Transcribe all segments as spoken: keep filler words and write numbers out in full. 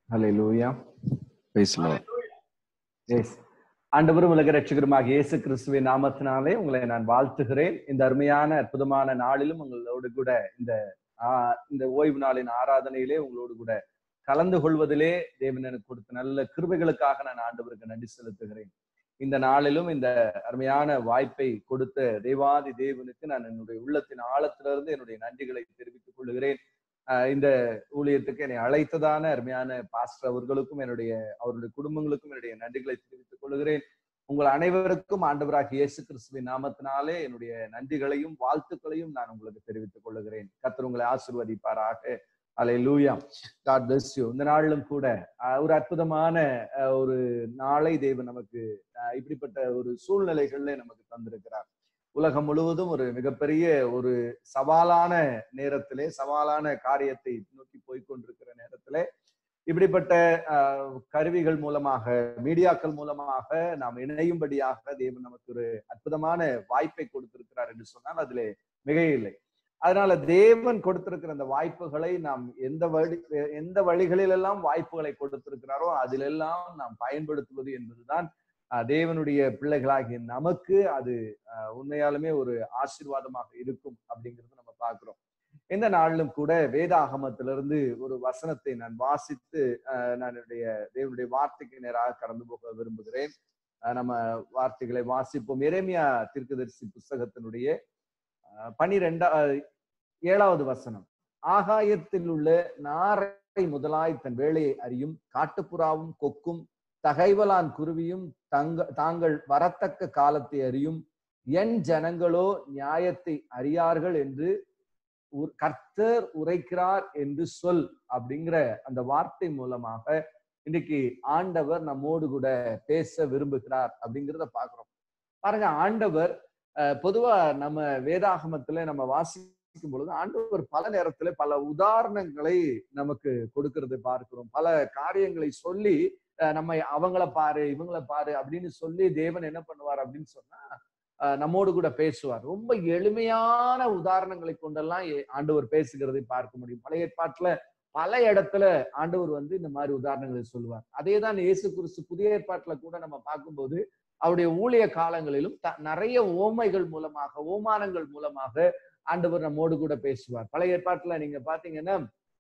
Hallelujah. Praise the Lord. Yes. ஆண்டவரும் உலக ரட்சகருமாகிய இயேசு கிறிஸ்துவின் நாமத்தினாலே உங்களை நான் வாழ்த்துகிறேன். இந்த அருமையான அற்புதமான நாளிலும் உங்களோடு கூட இந்த ஆஹ் இந்த ஓய்வு நாளின் ஆராதனையிலே உங்களோடு கூட கலந்து கொள்வதிலே தேவன் எனக்கு கொடுத்த நல்ல கிருபைகளுக்காக நான் ஆண்டவருக்கு நன்றி செலுத்துகிறேன். இந்த நாளிலும் இந்த அருமையான வாய்ப்பை கொடுத்த தேவாதி தேவனுக்கு நான் என்னுடைய உள்ளத்தின் ஆழத்திலிருந்து என்னுடைய நன்றிகளை தெரிவித்துக் கொள்கிறேன். ஆஹ் இந்த ஊழியத்துக்கு என்னை அழைத்ததான அருமையான பாஸ்டர் அவர்களுக்கும் என்னுடைய அவருடைய குடும்பங்களுக்கும் என்னுடைய நன்றிகளை தெரிவித்துக் கொள்கிறேன். உங்கள் அனைவருக்கும் ஆண்டவராகிய இயேசு கிறிஸ்துவின் நாமத்தினாலே என்னுடைய நன்றிகளையும் வாழ்த்துக்களையும் நான் உங்களுக்கு தெரிவித்துக் கொள்கிறேன். கர்த்தர் உங்களை ஆசீர்வதிப்பாராக. அல்லேலூயா. God bless you. இந்த நாளிலும் கூட ஒரு அற்புதமான ஒரு நாளை தேவன் நமக்கு இப்படிப்பட்ட ஒரு சூழ்நிலைகள்ல நமக்கு தந்திருக்கிறார். உலகம் முழுவதும் ஒரு மிகப்பெரிய ஒரு சவாலான நேரத்திலே சவாலான காரியத்தை நோக்கி போய்கொண்டிருக்கிற நேரத்திலே இப்படிப்பட்ட அஹ் கருவிகள் மூலமாக மீடியாக்கள் மூலமாக நாம் இணையும்படியாக தேவன் நமக்கு ஒரு அற்புதமான வாய்ப்பை கொடுத்திருக்கிறார் என்று சொன்னால் அதிலே மிகையில்லை. அதனால தேவன் கொடுத்திருக்கிற அந்த வாய்ப்புகளை நாம் எந்த வழி எந்த வழிகளிலெல்லாம் வாய்ப்புகளை கொடுத்திருக்கிறாரோ அதிலெல்லாம் நாம் பயன்படுத்துவது என்பதுதான் தேவனுடைய பிள்ளைகளாகிய நமக்கு அது உண்மையாலுமே ஒரு ஆசீர்வாதமாக இருக்கும் அப்படிங்கிறது நம்ம பார்க்கிறோம். இந்த நாளிலும் கூட வேதாகமத்திலிருந்து ஒரு வசனத்தை நான் வாசித்து நான் என்னுடைய தேவனுடைய வார்த்தைக்கு நேராக கடந்து போக விரும்புகிறேன். நம்ம வார்த்தைகளை வாசிப்போம். எரேமியா தீர்க்கதரிசி புஸ்தகத்தினுடைய பனிரெண்டா ஏழாவது வசனம். ஆகாயத்தில் உள்ள நாரை முதலாய் தன் வேலையை அறியும் காட்டுப்புறாவும் கொக்கும் தகைவலான் குருவியும் தங்க தாங்கள் வரத்தக்க காலத்தை அறியும் என் ஜனங்களோ நியாயத்தை அறியார்கள் என்று கர்த்தர் உரைக்கிறார் என்று சொல் அப்படிங்கிற அந்த வார்த்தை மூலமாக இன்னைக்கு ஆண்டவர் நம்மோடு கூட பேச விரும்புகிறார் அப்படிங்கிறத பாக்குறோம். பாருங்க, ஆண்டவர் பொதுவா நம்ம வேதாகமத்துல நம்ம வாசிக்கும் பொழுது ஆண்டவர் பல நேரத்துல பல உதாரணங்களை நமக்கு கொடுக்கறது பார்க்கிறோம். பல காரியங்களை சொல்லி நம்ம அவங்கள பாரு இவங்களை பாரு அப்படின்னு சொல்லி தேவன் என்ன பண்ணுவார் அப்படின்னு சொன்னா நம்மோடு கூட பேசுவார். ரொம்ப எளிமையான உதாரணங்களை கொண்டெல்லாம் ஆண்டவர் பேசுகிறதை பார்க்க முடியும். பழைய ஏற்பாட்டுல பல இடத்துல ஆண்டவர் வந்து இந்த மாதிரி உதாரணங்களை சொல்லுவார். அதேதான் இயேசு கிறிஸ்து புதிய ஏற்பாட்டுல கூட நம்ம பார்க்கும்போது அவருடைய ஊழிய காலங்களிலும் நிறைய ஓமைகள் மூலமாக ஓமானங்கள் மூலமாக ஆண்டவர் நம்மோடு கூட பேசுவார். பழைய ஏற்பாட்டுல நீங்க பாத்தீங்கன்னா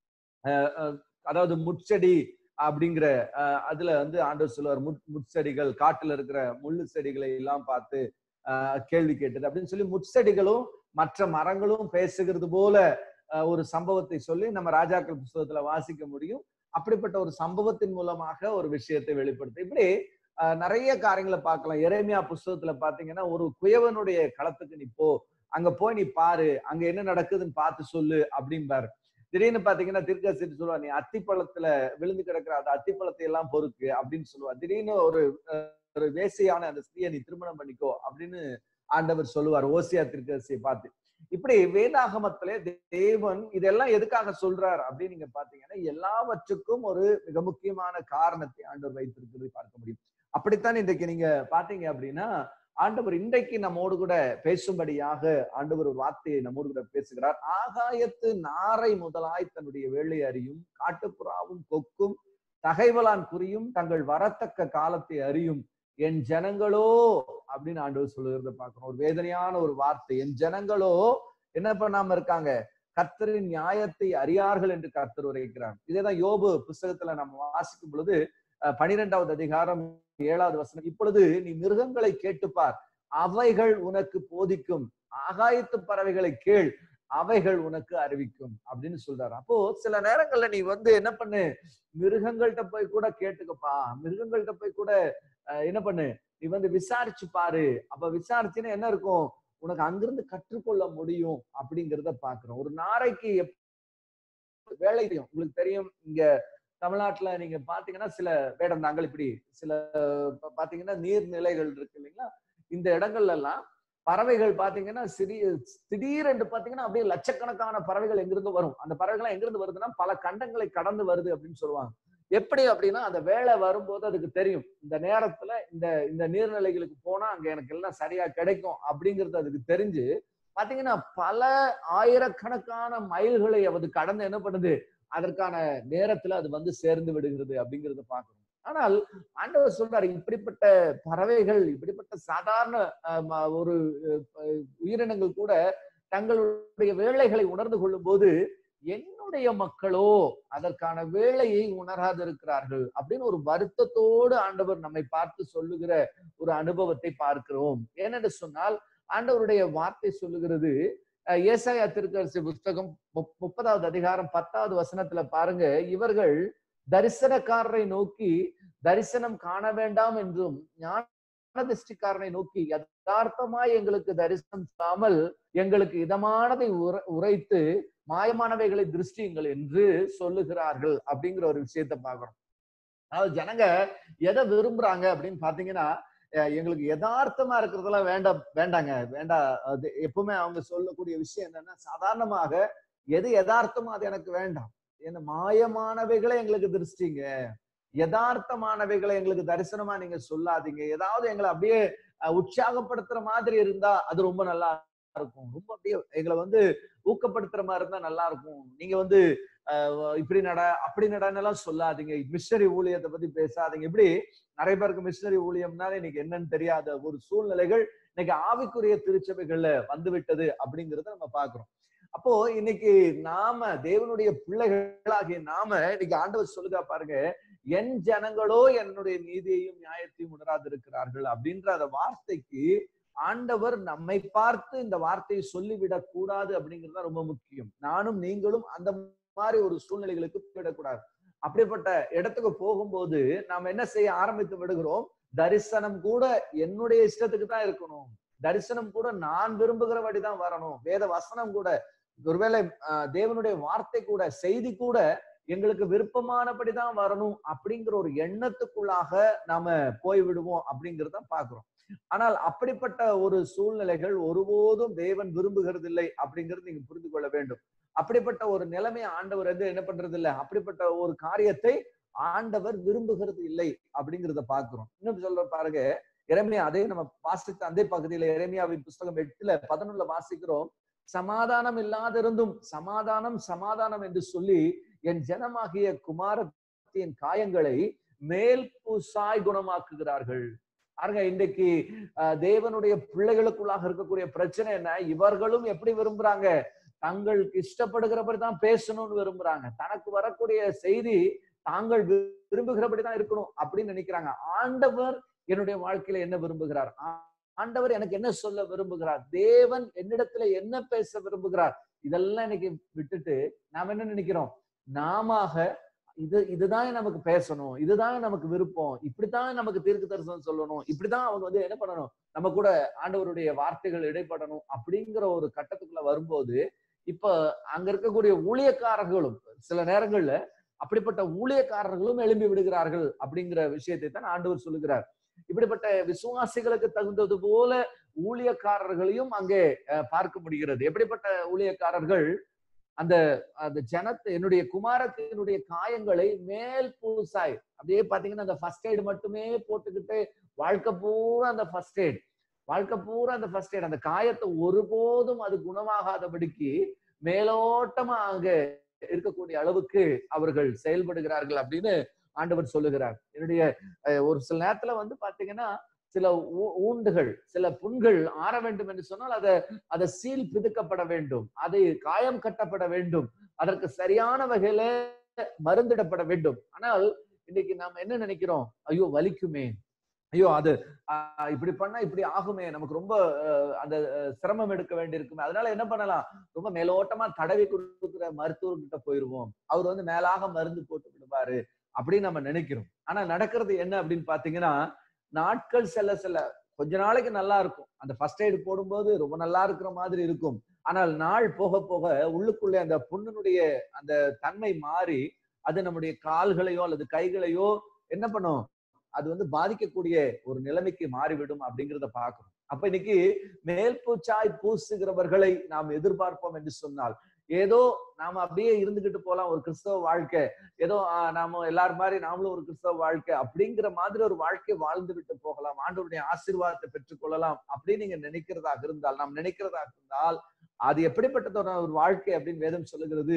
அதாவது முட்செடி அப்படிங்கிற அஹ் அதுல வந்து ஆண்டவர் சொல்லுவார், முட் முட்செடிகள் காட்டுல இருக்கிற முள்ளு செடிகளை எல்லாம் பார்த்து ஆஹ் கேள்வி கேட்டது அப்படின்னு சொல்லி முட்செடிகளும் மற்ற மரங்களும் பேசுகிறது போல ஒரு சம்பவத்தை சொல்லி நம்ம ராஜாக்கள் புஸ்தகத்துல வாசிக்க முடியும். அப்படிப்பட்ட ஒரு சம்பவத்தின் மூலமாக ஒரு விஷயத்தை வெளிப்படுத்த இப்படி அஹ் நிறைய காரியங்களை பார்க்கலாம். எரேமியா புஸ்தகத்துல பாத்தீங்கன்னா ஒரு குயவனுடைய களத்துக்கு நீ போ, அங்க போய் நீ பாரு, அங்க என்ன நடக்குதுன்னு பார்த்து சொல்லு அப்படிம்பாரு. திடீர்னு பாத்தீங்கன்னா தீர்க்கதரிசி சொல்லுவா, நீ அத்திப்பழத்துல விழுந்து கிடக்குற அந்த அத்திப்பழத்தை எல்லாம் பொறுக்கு அப்படின்னு சொல்லுவா. திடீர்னு ஒரு ஒரு வேசியான அந்த ஸ்திரியை நீ திருமணம் பண்ணிக்கோ அப்படின்னு ஆண்டவர் சொல்லுவார் ஓசியா தீர்க்கதரிசியை பார்த்து. இப்படி வேதாகமத்திலே தேவன் இதெல்லாம் எதுக்காக சொல்றார் அப்படின்னு நீங்க பாத்தீங்கன்னா எல்லாவற்றுக்கும் ஒரு மிக முக்கியமான காரணத்தை ஆண்டவர் வைத்திருக்கிறதை பார்க்க முடியும். அப்படித்தான் இன்றைக்கு நீங்க பாத்தீங்க அப்படின்னா ஆண்டவர் இன்றைக்கு நம்மோடு கூட பேசும்படியாக ஆண்டவர் ஒரு வார்த்தையை நம்மோடு கூட பேசுகிறார். ஆகாயத்து நாரை முதலாய் தன்னுடைய வேலை அறியும் காட்டுப்புறாவும் கொக்கும் தகைவலான் குறியும் தங்கள் வரத்தக்க காலத்தை அறியும் என் ஜனங்களோ அப்படின்னு ஆண்டவர் சொல்லுகிறத பார்க்கணும். ஒரு வேதனையான ஒரு வார்த்தை. என் ஜனங்களோ என்ன பண்ணாம இருக்காங்க, கர்த்தரின் நியாயத்தை அறியார்கள் என்று கர்த்தர் உரைக்கிறார். இதேதான் யோபு புஸ்தகத்துல நம்ம வாசிக்கும் பொழுது பனிரெண்டாவது அதிகாரம் ஏழாவது வசனம். இப்பொழுது நீ மிருகங்களை கேட்டுப்பார், அவைகள் உனக்கு போதிக்கும், ஆகாயத்து பறவைகளை கேள், அவைகள் உனக்கு அறிவிக்கும் அப்படின்னு சொல்றாரு. அப்போ சில நேரங்கள்ல நீ வந்து என்ன பண்ணு, மிருகங்கள்கிட்ட போய் கூட கேட்டுக்கப்பா, மிருகங்கள்கிட்ட போய் கூட என்ன பண்ணு, நீ வந்து விசாரிச்சு பாரு. அப்ப விசாரிச்சுன்னா என்ன இருக்கும், உனக்கு அங்கிருந்து கற்றுக்கொள்ள முடியும் அப்படிங்கிறத பாக்குறோம். ஒரு நாரைக்கு வேலை தெரியும். உங்களுக்கு தெரியும், இங்க தமிழ்நாட்டுல நீங்க பாத்தீங்கன்னா சில வேடந்தாங்கள் இப்படி சில பாத்தீங்கன்னா நீர்நிலைகள் இருக்கு இல்லைங்களா, இந்த இடங்கள்ல எல்லாம் பறவைகள் பாத்தீங்கன்னா சிறிய திடீரென்று பாத்தீங்கன்னா அப்படியே லட்சக்கணக்கான பறவைகள் எங்கிருந்து வரும். அந்த பறவைகள் எங்கிருந்து வருதுன்னா பல கண்டங்களை கடந்து வருது அப்படின்னு சொல்லுவாங்க. எப்படி அப்படின்னா அந்த வேலை வரும்போது அதுக்கு தெரியும், இந்த நேரத்துல இந்த இந்த நீர்நிலைகளுக்கு போனா அங்க எனக்கு எல்லாம் சரியா கிடைக்கும் அப்படிங்கிறது அதுக்கு தெரிஞ்சு பாத்தீங்கன்னா பல ஆயிரக்கணக்கான மைல்களை அது கடந்து என்ன பண்ணுது, அதற்கான நேரத்துல அது வந்து சேர்ந்து விடுகிறது அப்படிங்கறத பார்க்கணும். ஆனால் ஆண்டவர் சொல்றாரு, இப்படிப்பட்ட பறவைகள், இப்படிப்பட்ட சாதாரண ஒரு உயிரினங்கள் கூட தங்களுடைய வேலைகளை உணர்ந்து கொள்ளும் போது என்னுடைய மக்களோ அதற்கான வேலையை உணராது இருக்கிறார்கள் அப்படின்னு ஒரு வருத்தத்தோடு ஆண்டவர் நம்மை பார்த்து சொல்லுகிற ஒரு அனுபவத்தை பார்க்கிறோம். ஏனென்று சொன்னால் ஆண்டவருடைய வார்த்தை சொல்லுகிறது, ஏசாயா தீர்க்கதரிசி புஸ்தகம் முப்பதாவது அதிகாரம் பத்தாவது வசனத்துல பாருங்க, இவர்கள் தரிசனக்காரரை நோக்கி தரிசனம் காண வேண்டாம் என்றும் ஞான திருஷ்டிக்காரனை நோக்கி யதார்த்தமாய் எங்களுக்கு தரிசனம் இல்லாமல் எங்களுக்கு இதமானதை உரைத்து மாயமானவைகளை திருஷ்டியுங்கள் என்று சொல்லுகிறார்கள் அப்படிங்கிற ஒரு விஷயத்த பாக்குறோம். அதாவது ஜனங்க எதை விரும்புறாங்க அப்படின்னு பாத்தீங்கன்னா, எங்களுக்கு யதார்த்தமா இருக்கிறதெல்லாம் வேண்டாம் வேண்டாங்க வேண்டாம் அது எப்பவுமே அவங்க சொல்லக்கூடிய விஷயம் என்னன்னா, சாதாரணமாக எது யதார்த்தமோ அது எனக்கு வேண்டாம், என்ன மாயமானவைகளை எங்களுக்கு திருஷ்டிங்க, யதார்த்தமானவைகளை எங்களுக்கு தரிசனமா நீங்க சொல்லாதீங்க, ஏதாவது எங்களை அப்படியே உற்சாகப்படுத்துற மாதிரி இருந்தா அது ரொம்ப நல்லா இருக்கும், ரொம்ப அப்படியே எங்களை வந்து ஊக்கப்படுத்துற மாதிரி இருந்தா நல்லா இருக்கும், நீங்க வந்து அஹ் இப்படி நட அப்படி நடன்னு எல்லாம் சொல்லாதீங்க, மிஷனரி ஊழியத்தை பத்தி பேசாதீங்க. இப்படி நிறைய பேருக்கு மிஷனரி ஊழியம்னாலே இன்னைக்கு என்னன்னு தெரியாத ஒரு சூழ்நிலைகள் இன்னைக்கு ஆவிக்குரிய திருச்சபைகள்ல வந்து விட்டது அப்படிங்கறத நம்ம பாக்குறோம். அப்போ இன்னைக்கு நாம தேவனுடைய பிள்ளைகளாகிய நாம இன்னைக்கு ஆண்டவர் சொல்லுதா பாருங்க, என் ஜனங்களோ என்னுடைய நீதியையும் நியாயத்தையும் உணராது இருக்கிறார்கள் அப்படின்ற அந்த வார்த்தைக்கு ஆண்டவர் நம்மை பார்த்து இந்த வார்த்தையை சொல்லிவிடக் கூடாது அப்படிங்கிறது ரொம்ப முக்கியம். நானும் நீங்களும் அந்த மாதிரி ஒரு சூழ்நிலைகளுக்கு போயிடக்கூடாது. அப்படிப்பட்ட இடத்துக்கு போகும்போது நாம என்ன செய்ய ஆரம்பித்து விடுகிறோம், தரிசனம் கூட என்னுடைய இஷ்டத்துக்கு தான் இருக்கணும், தரிசனம் கூட நான் விரும்புகிறபடிதான் வரணும், வேத வசனம் கூட ஒருவேளை அஹ் தேவனுடைய வார்த்தை கூட செய்தி கூட எங்களுக்கு விருப்பமானபடிதான் வரணும் அப்படிங்கிற ஒரு எண்ணத்துக்குள்ளாக நாம போய் விடுவோம் அப்படிங்கிறத பாக்குறோம். ஆனால் அப்படிப்பட்ட ஒரு சூழ்நிலைகள் ஒருபோதும் தேவன் விரும்புகிறது இல்லை அப்படிங்கிறது நீங்க புரிந்து கொள்ள வேண்டும். அப்படிப்பட்ட ஒரு நிலைமை ஆண்டவர் வந்து என்ன பண்றது இல்லை, அப்படிப்பட்ட ஒரு காரியத்தை ஆண்டவர் விரும்புகிறது இல்லை அப்படிங்கிறத பாக்குறோம். இன்னும் சொல்ற பாருங்க, எரேமியா அதே நம்ம வாசித்த அந்த பகுதியில எரேமியாவின் புஸ்தகம் எட்டுல பதினொன்னுல வாசிக்கிறோம், சமாதானம் இல்லாதிருந்தும் சமாதானம் சமாதானம் என்று சொல்லி என் ஜனமாகிய குமாரத்தின் காயங்களை மேல் பூசாய் குணமாக்குகிறார்கள். பாருங்க, இன்றைக்கு தேவனுடைய பிள்ளைகளுக்குள்ளாக இருக்கக்கூடிய பிரச்சனை என்ன, இவர்களும் எப்படி விரும்புறாங்க, தங்களுக்கு இஷ்டப்படுகிறபடிதான் பேசணும்னு விரும்புறாங்க, தனக்கு வரக்கூடிய செய்தி தாங்கள் விரும்புகிறபடிதான் இருக்கணும் அப்படின்னு நினைக்கிறாங்க. ஆண்டவர் என்னுடைய வாழ்க்கையில என்ன விரும்புகிறார், ஆண்டவர் எனக்கு என்ன சொல்ல விரும்புகிறார், தேவன் என்னிடத்துல என்ன பேச விரும்புகிறார், இதெல்லாம் இன்னைக்கு விட்டுட்டு நாம என்ன நினைக்கிறோம், நாம இது இதுதான் நமக்கு பேசணும், இதுதான் நமக்கு விருப்பம், இப்படித்தான் நமக்கு தீர்க்க தரிசனம் சொல்லணும், இப்படிதான் அவங்க வந்து என்ன பண்ணணும், நம்ம கூட ஆண்டவருடைய வார்த்தைகள் இடைப்படணும் அப்படிங்கிற ஒரு கட்டத்துக்குள்ள வரும்போது இப்ப அங்க இருக்கக்கூடிய ஊழியக்காரர்களும் சில நேரங்கள்ல அப்படிப்பட்ட ஊழியக்காரர்களும் எழும்பி விடுகிறார்கள் அப்படிங்கிற விஷயத்தை தான் ஆண்டவர் சொல்லுகிறார். இப்படிப்பட்ட விசுவாசிகளுக்கு தகுந்தது போல ஊழியக்காரர்களையும் அங்கே பார்க்க முடிகிறது. எப்படிப்பட்ட ஊழியக்காரர்கள், அந்த அந்த ஜனத்தை என்னுடைய குமாரத்தினுடைய காயங்களை மேல் பூசாய், அப்படியே பாத்தீங்கன்னா அந்த ஃபர்ஸ்ட் எய்டு மட்டுமே போட்டுக்கிட்டு வாழ்க்கை பூரா அந்த ஃபர்ஸ்ட் எய்ட் வாழ்க்கை பூரா அந்த ஃபர்ஸ்ட் எய்ட் அந்த காயத்தை ஒருபோதும் அது குணமாகாதபடிக்கு மேலோட்டமா அங்க இருக்கக்கூடிய அளவுக்கு அவர்கள் செயல்படுகிறார்கள் அப்படின்னு ஆண்டவர் சொல்லுகிறார். என்னுடைய ஒரு சில நேரத்துல வந்து பாத்தீங்கன்னா சில ஊண்டுகள் சில புண்கள் ஆற வேண்டும் என்று சொன்னால் அதை அதை சீல் பிதுக்கப்பட வேண்டும், அது காயம் கட்டப்பட வேண்டும், அதற்கு சரியான வகையில மருந்திடப்பட வேண்டும். ஆனால் இன்னைக்கு நாம என்ன நினைக்கிறோம், ஐயோ வலிக்குமே, ஐயோ அது ஆஹ் இப்படி பண்ணா இப்படி ஆகுமே, நமக்கு ரொம்ப அந்த சிரமம் எடுக்க வேண்டி இருக்குமே, அதனால என்ன பண்ணலாம், ரொம்ப மேலோட்டமா தடவி கொடுக்குற மருத்துவர்கிட்ட போயிருவோம், அவர் வந்து மேலாக மருந்து போட்டு விடுவாரு அப்படின்னு நம்ம நினைக்கிறோம். ஆனா நடக்கிறது என்ன அப்படின்னு பாத்தீங்கன்னா, நாட்கள் செல்ல செல்ல கொஞ்ச நாளைக்கு நல்லா இருக்கும், அந்த ஃபர்ஸ்ட் எய்டு போடும்போது ரொம்ப நல்லா இருக்கிற மாதிரி இருக்கும், ஆனால் நாள் போக போக உள்ளுக்குள்ளே அந்த புண்ணினுடைய அந்த தன்மை மாறி அது நம்முடைய கால்களையோ அல்லது கைகளையோ என்ன பண்ணும், அது வந்து பாதிக்கக்கூடிய ஒரு நிலைமைக்கு மாறிவிடும் அப்படிங்கிறத பார்க்கணும். அப்ப இன்னைக்கு மேல் பூச்சாய் பூசுகிறவர்களை நாம் எதிர்பார்ப்போம் என்று சொன்னால் ஏதோ நாம அப்படியே இருந்துகிட்டு போலாம், ஒரு கிறிஸ்தவ வாழ்க்கை, ஏதோ நாம எல்லாரும் மாதிரி நாமளும் ஒரு கிறிஸ்தவ வாழ்க்கை அப்படிங்கிற மாதிரி ஒரு வாழ்க்கை வாழ்ந்து விட்டு போகலாம், ஆண்டவருடைய ஆசீர்வாதத்தை பெற்றுக்கொள்ளலாம் அப்படின்னு நீங்க நினைக்கிறதாக இருந்தால், நாம் நினைக்கிறதாக இருந்தால் அது எப்படிப்பட்டதொரு ஒரு வாழ்க்கை அப்படின்னு வேதம் சொல்லுகிறது,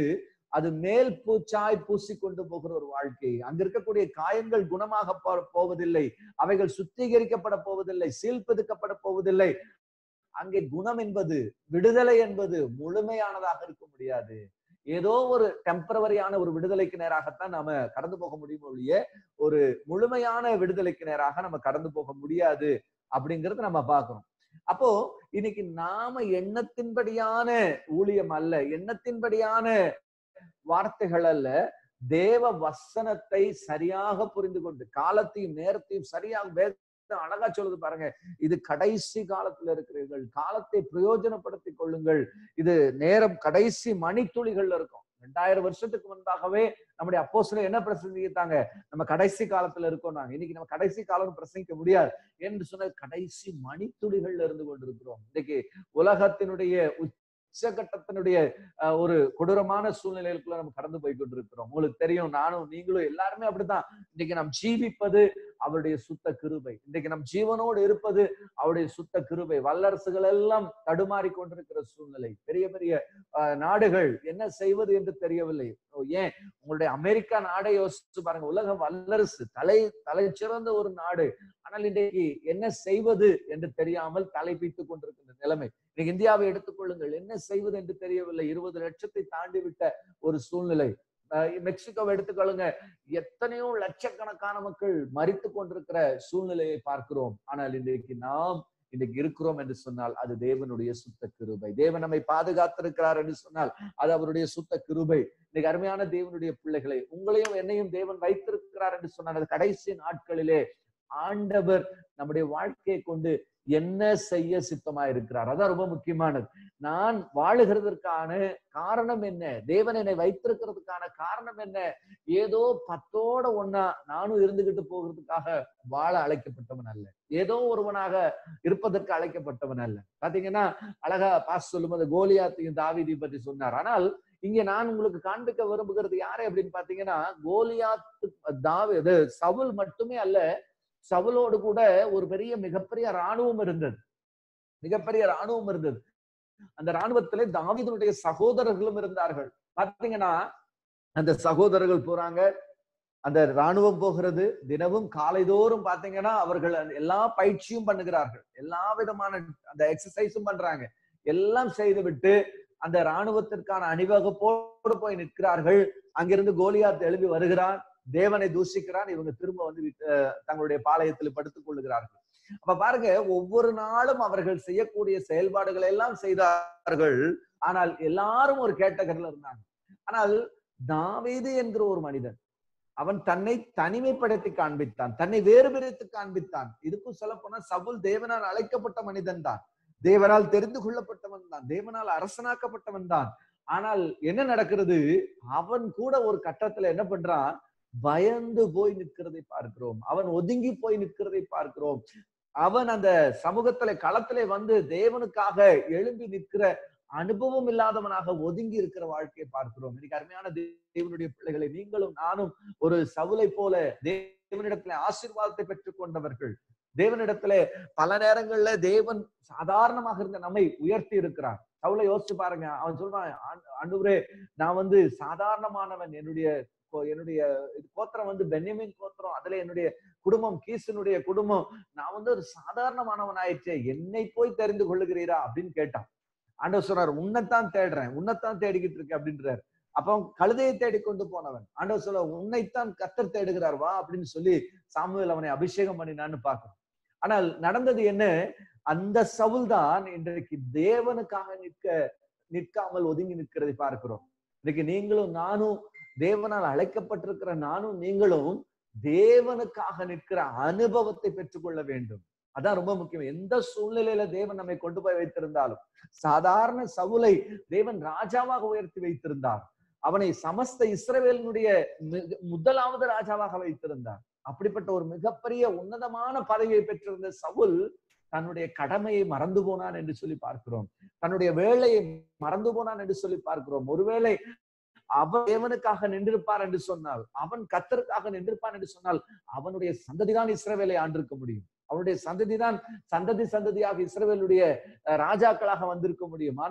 அது மேல் பூச்சாய் பூசிக்கொண்டு போகிற ஒரு வாழ்க்கை. அங்க இருக்கக்கூடிய காயங்கள் குணமாக போவதில்லை, அவைகள் சுத்திகரிக்கப்பட போவதில்லை, சீல்பெதுக்கப்பட போவதில்லை. அங்கே குணம் என்பது, விடுதலை என்பது முழுமையானதாக இருக்க முடியாது. ஏதோ ஒரு டெம்பரவரியான ஒரு விடுதலைக்கு நேராகத்தான் நாம கடந்து போக முடியும் ஒழிய ஒரு முழுமையான விடுதலைக்கு நேராக நம்ம கடந்து போக முடியாது அப்படிங்கறது நம்ம பார்க்கிறோம். அப்போ இன்னைக்கு நாம எண்ணத்தின்படியான ஊழியம் அல்ல, எண்ணத்தின்படியான வார்த்தைகள் அல்ல, தேவ வசனத்தை சரியாக புரிந்து கொண்டு காலத்தையும் நேரத்தையும் சரியாக அழகா சொல்லுது பாருங்க. இது கடைசி காலத்துல இருக்கிறீர்கள், காலத்தை பிரயோஜனப்படுத்திக் கொள்ளுங்கள். இது நேரம் கடைசி மணித்துளிகள்ல இருக்கும். ரெண்டாயிரம் வருஷத்துக்கு முன்பாகவே நம்முடைய அப்போஸ்தலர் என்ன பிரசங்கித்தாங்க? நம்ம கடைசி காலத்துல இருக்கோம். நாங்க இன்னைக்கு நம்ம கடைசி காலம் பிரசங்கிக்க முடியாது என்று சொன்ன கடைசி மணித்துளிகள்ல இருந்து கொண்டிருக்கிறோம். இன்னைக்கு உலகத்தினுடைய உச்சகட்டத்தினுடைய ஒரு கொடூரமான சூழ்நிலைகளுக்குள்ள நம்ம கடந்து போய் கொண்டிருக்கிறோம். உங்களுக்கு தெரியும், நானும் நீங்களும் எல்லாருமே அப்படித்தான். இன்னைக்கு நாம் ஜீவிப்பது அவருடைய சுத்த கிருபை. இன்றைக்கு நம் ஜீவனோடு இருப்பது அவருடைய சுத்த கிருபை. வல்லரசுகள் எல்லாம் தடுமாறி கொண்டிருக்கிற சூழ்நிலை. பெரிய பெரிய நாடுகள் என்ன செய்வது என்று தெரியவில்லை. ஏன் உங்களுடைய அமெரிக்கா நாடை யோசிச்சு பாருங்க. உலக வல்லரசு, தலை தலை சிறந்த ஒரு நாடு. ஆனால் இன்றைக்கு என்ன செய்வது என்று தெரியாமல் தலை பீத்துக் கொண்டிருக்கின்ற நிலைமை. இன்னைக்கு இந்தியாவை எடுத்துக்கொள்ளுங்கள், என்ன செய்வது என்று தெரியவில்லை. இருபது லட்சத்தை தாண்டி விட்ட ஒரு சூழ்நிலை. மெக்சிகோவை எடுத்துக்கொள்ளுங்க, எத்தனையோ லட்சக்கணக்கான மக்கள் மரித்து கொண்டிருக்கிற சூழ்நிலையை பார்க்கிறோம். ஆனால் இன்றைக்கு நாம் இன்றைக்கு இருக்கிறோம் என்று சொன்னால் அது தேவனுடைய சுத்த கிருபை. தேவன் நம்மை பாதுகாத்திருக்கிறார் என்று சொன்னால் அது அவருடைய சுத்த கிருபை. இன்னைக்கு அருமையான தேவனுடைய பிள்ளைகளை, உங்களையும் என்னையும் தேவன் வைத்திருக்கிறார் என்று சொன்னால் அது கடைசி நாட்களிலே ஆண்டவர் நம்முடைய வாழ்க்கையை கொண்டு என்ன செய்ய சித்தமா இருக்கிறார். அதான் ரொம்ப முக்கியமானது. நான் வாழுகிறதற்கான காரணம் என்ன? தேவன் என்னை வைத்திருக்கிறதுக்கான காரணம் என்ன? ஏதோ பத்தோட ஒன்னா நானும் இருந்துகிட்டு போகிறதுக்காக வாழ அழைக்கப்பட்டவன் அல்ல, ஏதோ ஒருவனாக இருப்பதற்கு அழைக்கப்பட்டவன் அல்ல. பாத்தீங்கன்னா அழகா பாஸ் சொல்லும்போது கோலியாத்தையும் தாவீதையும் பற்றி சொன்னார். ஆனால் இங்க நான் உங்களுக்கு காண்பிக்க விரும்புகிறது யாரை அப்படின்னு பாத்தீங்கன்னா, கோலியாத்து தாவீது சவுல் மட்டுமே அல்ல, சவுலோடு கூட ஒரு பெரிய மிகப்பெரிய ராணுவம் இருந்தது. மிகப்பெரிய ராணுவம் இருந்தது. அந்த ராணுவத்திலே தாவீதுடைய சகோதரர்களும் இருந்தார்கள். பாத்தீங்கன்னா அந்த சகோதரர்கள் போறாங்க, அந்த ராணுவம் போகிறது. தினமும் காலைதோறும் பாத்தீங்கன்னா அவர்கள் எல்லா பயிற்சியும் பண்ணுகிறார்கள், எல்லா விதமான அந்த எக்ஸசைஸும் பண்றாங்க. எல்லாம் செய்து விட்டு அந்த ராணுவத்திற்கான அணிவகுப்போடு போய் நிற்கிறார்கள். அங்கிருந்து கோலியாத் எழுப்பி வருகிறான், தேவனை தூஷிக்கிறான். இவங்க திரும்ப வந்து தங்களுடைய பாளையத்தில் படுத்துக் கொள்ளுகிறார்கள். அப்ப பாருங்க, ஒவ்வொரு நாளும் அவர்கள் செய்யக்கூடிய செயல்பாடுகளை எல்லாம் செய்தார்கள். ஆனால் எல்லாரும் ஒரு கேட்டகரியில் இருந்தாங்க. ஆனால் தாவீது என்கிற ஒரு மனிதன், அவன் தன்னை தனிமைப்படுத்தி காண்பித்தான், தன்னை வேறு பிரித்து காண்பித்தான். இதுக்கும் சொல்ல போனா சவுல் தேவனால் அழைக்கப்பட்ட மனிதன் தான், தேவனால் தெரிந்து கொள்ளப்பட்டவன் தான், தேவனால் அரசனாக்கப்பட்டவன் தான். ஆனால் என்ன நடக்கிறது? அவன் கூட ஒரு கட்டத்துல என்ன பண்றான்? பயந்து போய் நிற்கிறதை பார்க்கிறோம். அவன் ஒதுங்கி போய் நிற்கிறதை பார்க்கிறோம். அவன் அந்த சமூகத்திலே களத்திலே வந்து தேவனுக்காக எழும்பி நிற்கிற அனுபவம் இல்லாதவனாக ஒதுங்கி இருக்கிற வாழ்க்கையை பார்க்கிறோம். இன்னைக்கு அருமையான தேவனுடைய பிள்ளைகளை, நீங்களும் நானும் ஒரு சவுலை போல தேவனிடத்திலே ஆசீர்வாதத்தை பெற்றுக் கொண்டவர்கள். தேவனிடத்திலே பல நேரங்கள்ல தேவன் சாதாரணமாக இருந்த நம்மை உயர்த்தி இருக்கிறார். சவுலை யோசிச்சு பாருங்க. அவன் சொல்றான், ஆண்டவரே நான் வந்து சாதாரணமானவன், என்னுடைய என்னுடைய கோத்திரம் வந்து பென்யமீன் கோத்திரம், அதுல என்னுடைய குடும்பம் கீசனுடைய குடும்பம், நான் வந்து ஒரு சாதாரணமானவன் ஆயிடுச்சே, என்னை போய் தெரிந்து கொள்ளுகிறீரா அப்படின்னு கேட்டான். ஆண்டவர் சொல்றாரு, உன்னைத்தான் தேடுறேன், உன்னைத்தான் தேடிக்கிட்டு இருக்கேன் அப்படின்றாரு. அப்ப கழுதையை தேடி கொண்டு போனவன் ஆண்டவர் சொல்ல, உன்னைத்தான் கர்த்தர் தேடுகிறார் வா அப்படின்னு சொல்லி சாமுவேல் அவனை அபிஷேகம் பண்ணினான்னு பார்க்கணும். ஆனால் நடந்தது என்ன? அந்த சவுல் தான் இன்றைக்கு தேவனுக்காக நிற்க நிற்காமல் ஒதுங்கி நிற்கிறதை பார்க்கிறோம். இன்னைக்கு நீங்களும் நானும் தேவனால் அழைக்கப்பட்டிருக்கிற நானும் நீங்களும் தேவனுக்காக நிற்கிற அனுபவத்தை பெற்றுக்கொள்ள வேண்டும். அதான் ரொம்ப முக்கியம். எந்த சூழ்நிலையில தேவன் நம்மை கொண்டு போய் வைத்திருந்தாலும், சாதாரண சவுலை தேவன் ராஜாவாக உயர்த்தி வைத்திருந்தார். அவனை சமஸ்த இஸ்ரவேலினுடைய முதலாவது ராஜாவாக வைத்திருந்தார். அப்படிப்பட்ட ஒரு மிகப்பெரிய உன்னதமான பதவியை பெற்றிருந்த சவுல் தன்னுடைய கடமையை மறந்து போனான் என்று சொல்லி பார்க்கிறோம். தன்னுடைய வேலையை மறந்து போனான் என்று சொல்லி பார்க்கிறோம். ஒருவேளை அவன் தேவனுக்காக நின்றிருப்பார் என்று சொன்னால், அவன் கர்த்தருக்காக நின்றிருப்பான் என்று சொன்னால், அவனுடைய சந்ததிதான் இஸ்ரவேலை ஆண்டிருக்க முடியும். அவனுடைய சந்ததிதான் சந்ததி சந்ததியாக இஸ்ரவேலுடைய ராஜாக்களாக வந்திருக்க முடியும். ஆனால்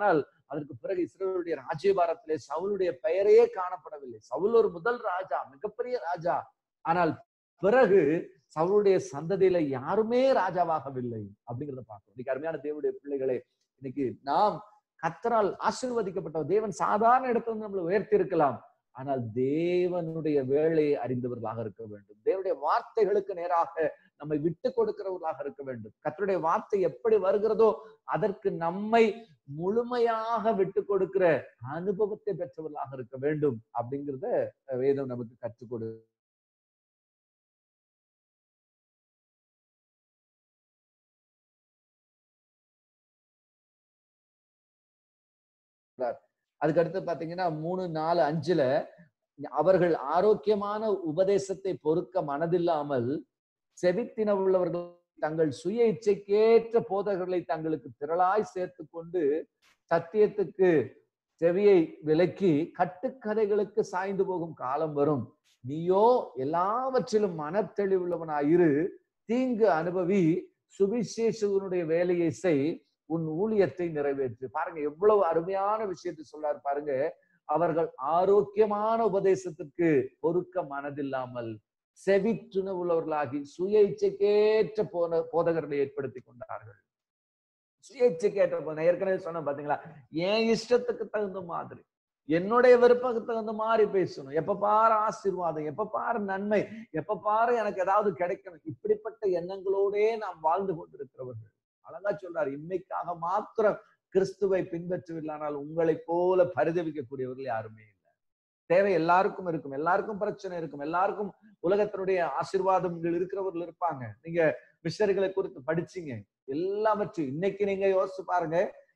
அதற்கு பிறகு இஸ்ரவேலுடைய ராஜ்யபாரத்திலே சவுலுடைய பெயரே காணப்படவில்லை. சவுல் ஒரு முதல் ராஜா, மிகப்பெரிய ராஜா. ஆனால் பிறகு சவுலுடைய சந்ததியில யாருமே ராஜாவாகவில்லை அப்படிங்கிறத பார்க்கிறோம். இன்னைக்கு அருமையான தேவனுடைய பிள்ளைகளே, இன்னைக்கு நாம் கர்த்தரால் ஆசீர்வதிக்கப்பட்ட தேவன் சாதாரண இடத்துல இருந்து நம்மளை உயர்த்தி இருக்கலாம். ஆனால் தேவனுடைய வேலையை அறிந்தவர்களாக இருக்க வேண்டும். தேவனுடைய வார்த்தைகளுக்கு நேராக நம்மை விட்டு கொடுக்கிறவர்களாக இருக்க வேண்டும். கர்த்தருடைய வார்த்தை எப்படி வருகிறதோ அதற்கு நம்மை முழுமையாக விட்டு கொடுக்கிற அனுபவத்தை பெற்றவர்களாக இருக்க வேண்டும் அப்படிங்கிறத வேதம் நமக்கு கற்றுக் கொடு. அதுக்கு அடுத்து பாத்தீங்கன்னா மூணு நாலு அஞ்சுல அவர்கள் ஆரோக்கியமான உபதேசத்தை பொறுக்க மனதில்லாமல் செவித்தின உள்ளவர்கள் தங்கள் சுய இச்சைக்கேற்ற போதகர்களை தங்களுக்கு திரளாய் சேர்த்து கொண்டு சத்தியத்துக்கு செவியை விலக்கி கட்டுக்கதைகளுக்கு சாய்ந்து போகும் காலம் வரும். நீயோ எல்லாவற்றிலும் மனத்தெளிவுள்ளவனாயிரு, தீங்கு அனுபவி, சுவிசேஷனுடைய வேலையை செய், உன் ஊழியத்தை நிறைவேற்று. பாருங்க எவ்வளவு அருமையான விஷயத்தை சொல்றாரு பாருங்க. அவர்கள் ஆரோக்கியமான உபதேசத்திற்கு பொறுக்க மனதில்லாமல் செவிற்றுண உள்ளவர்களாகி சுய இச்சைக்கேற்ற போன போதகர்களை ஏற்படுத்தி கொண்டார்கள். சுய இச்சைக்கேற்ற போன ஏற்கனவே சொன்ன பாத்தீங்களா, என் இஷ்டத்துக்கு தகுந்த மாதிரி, என்னுடைய விருப்பத்துக்கு தகுந்த மாதிரி பேசணும், எப்ப பாரு ஆசீர்வாதம், எப்ப பாரு நன்மை, எப்ப பாரு எனக்கு ஏதாவது கிடைக்கணும், இப்படிப்பட்ட எண்ணங்களோடே நாம் வாழ்ந்து கொண்டிருக்கிறவர்கள். அழகா சொல்றாரு, இன்மைக்காக மாத்திரம் கிறிஸ்துவை பின்பற்றவில்லைனால் உங்களை போல பரிதவிக்கக்கூடியவர்கள் யாருமே இல்லை. தேவை எல்லாருக்கும் இருக்கும், எல்லாருக்கும் பிரச்சனை இருக்கும், எல்லாருக்கும் உலகத்தினுடைய ஆசீர்வாதங்கள் இருக்கிறவர்கள் இருப்பாங்க. நீங்க மிஷனரிகளை குறித்து படிச்சீங்க, எல்லாவற்றையும் இன்னைக்கு நீங்க யோசிச்சு பாருங்க.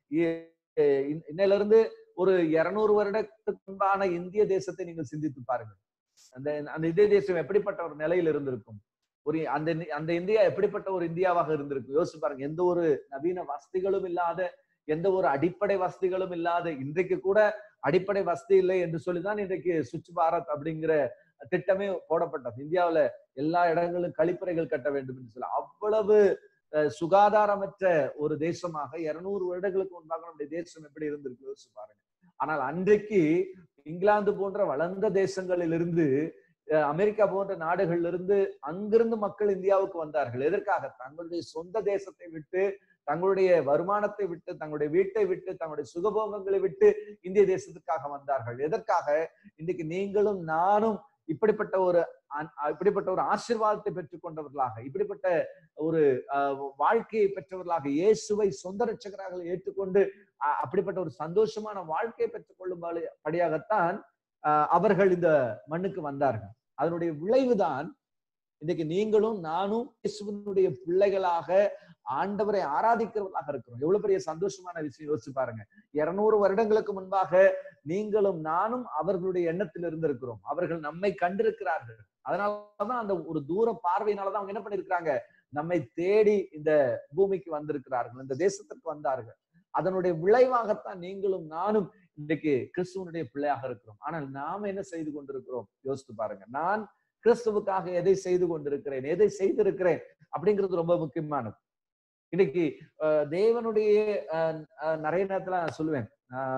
இன்னையில இருந்து ஒரு இருநூறு வருடத்துக்கு முன்பான இந்திய தேசத்தை நீங்கள் சிந்தித்து பாருங்க. அந்த அந்த இந்திய தேசம் எப்படிப்பட்ட ஒரு நிலையில் இருந்திருக்கும், ஒரு அந்த அந்த இந்தியா எப்படிப்பட்ட ஒரு இந்தியாவாக இருந்திருக்கு யோசிச்சு பாருங்க. எந்த ஒரு நவீன வசதிகளும் இல்லாத, எந்த ஒரு அடிப்படை வசதிகளும் இல்லாத, இன்றைக்கு கூட அடிப்படை வசதி இல்லை என்று சொல்லிதான் இன்றைக்கு சுவிட்ச் பாரத் அப்படிங்கிற திட்டமே போடப்பட்டது. இந்தியாவில எல்லா இடங்களும் கழிப்பறைகள் கட்ட வேண்டும் என்று சொல்ல, அவ்வளவு சுகாதாரமற்ற ஒரு தேசமாக இருநூறு வருடங்களுக்கு முன்பாக நம்முடைய தேசம் எப்படி இருந்திருக்கு யோசிச்சு பாருங்க. ஆனால் அன்றைக்கு இங்கிலாந்து போன்ற வளர்ந்த தேசங்களில் இருந்து, அமெரிக்கா போன்ற நாடுகள்ல இருந்து, அங்கிருந்து மக்கள் இந்தியாவுக்கு வந்தார்கள். எதற்காக? தங்களுடைய சொந்த தேசத்தை விட்டு, தங்களுடைய வருமானத்தை விட்டு, தங்களுடைய வீட்டை விட்டு, தங்களுடைய சுகபோகங்களை விட்டு இந்திய தேசத்துக்காக வந்தார்கள். எதற்காக? இன்றைக்கு நீங்களும் நானும் இப்படிப்பட்ட ஒரு இப்படிப்பட்ட ஒரு ஆசீர்வாதத்தை பெற்றுக் கொண்டவர்களாக, இப்படிப்பட்ட ஒரு வாழ்க்கையை பெற்றவர்களாக, இயேசுவை சொந்த ரட்சகராக ஏற்றுக்கொண்டு அப்படிப்பட்ட ஒரு சந்தோஷமான வாழ்க்கையை பெற்றுக் கொள்ளும் படியாகத்தான் அவர்கள் இந்த மண்ணுக்கு வந்தார்கள். அதனுடைய விளைவுதான் இன்னைக்கு நீங்களும் நானும் இயேசுவினுடைய பிள்ளைகளாக ஆண்டவரை ஆராதிக்கிறவர்களாக இருக்கிறோம். எவ்வளவு பெரிய சந்தோஷமான விஷயம் யோசிச்சு பாருங்க. இருநூறு வருடங்களுக்கு முன்பாக நீங்களும் நானும் அவர்களுடைய எண்ணத்தில் இருந்திருக்கிறோம். அவர்கள் நம்மை கண்டிருக்கிறார்கள். அதனாலதான் அந்த ஒரு தூர பார்வையினாலதான் அவங்க என்ன பண்ணிருக்கிறாங்க, நம்மை தேடி இந்த பூமிக்கு வந்திருக்கிறார்கள், இந்த தேசத்திற்கு வந்தார்கள். அதனுடைய விளைவாகத்தான் நீங்களும் நானும் இன்றைக்கு கிறிஸ்துவனுடைய பிள்ளையாக இருக்கிறோம். ஆனால் நாம என்ன செய்து கொண்டிருக்கிறோம் யோசித்து பாருங்க. நான் கிறிஸ்துவுக்காக எதை செய்து கொண்டிருக்கிறேன், எதை செய்திருக்கிறேன் அப்படிங்கிறது ரொம்ப முக்கியமானது. இன்னைக்கு தேவனுடைய நிறைய நேரத்துல நான் சொல்லுவேன்,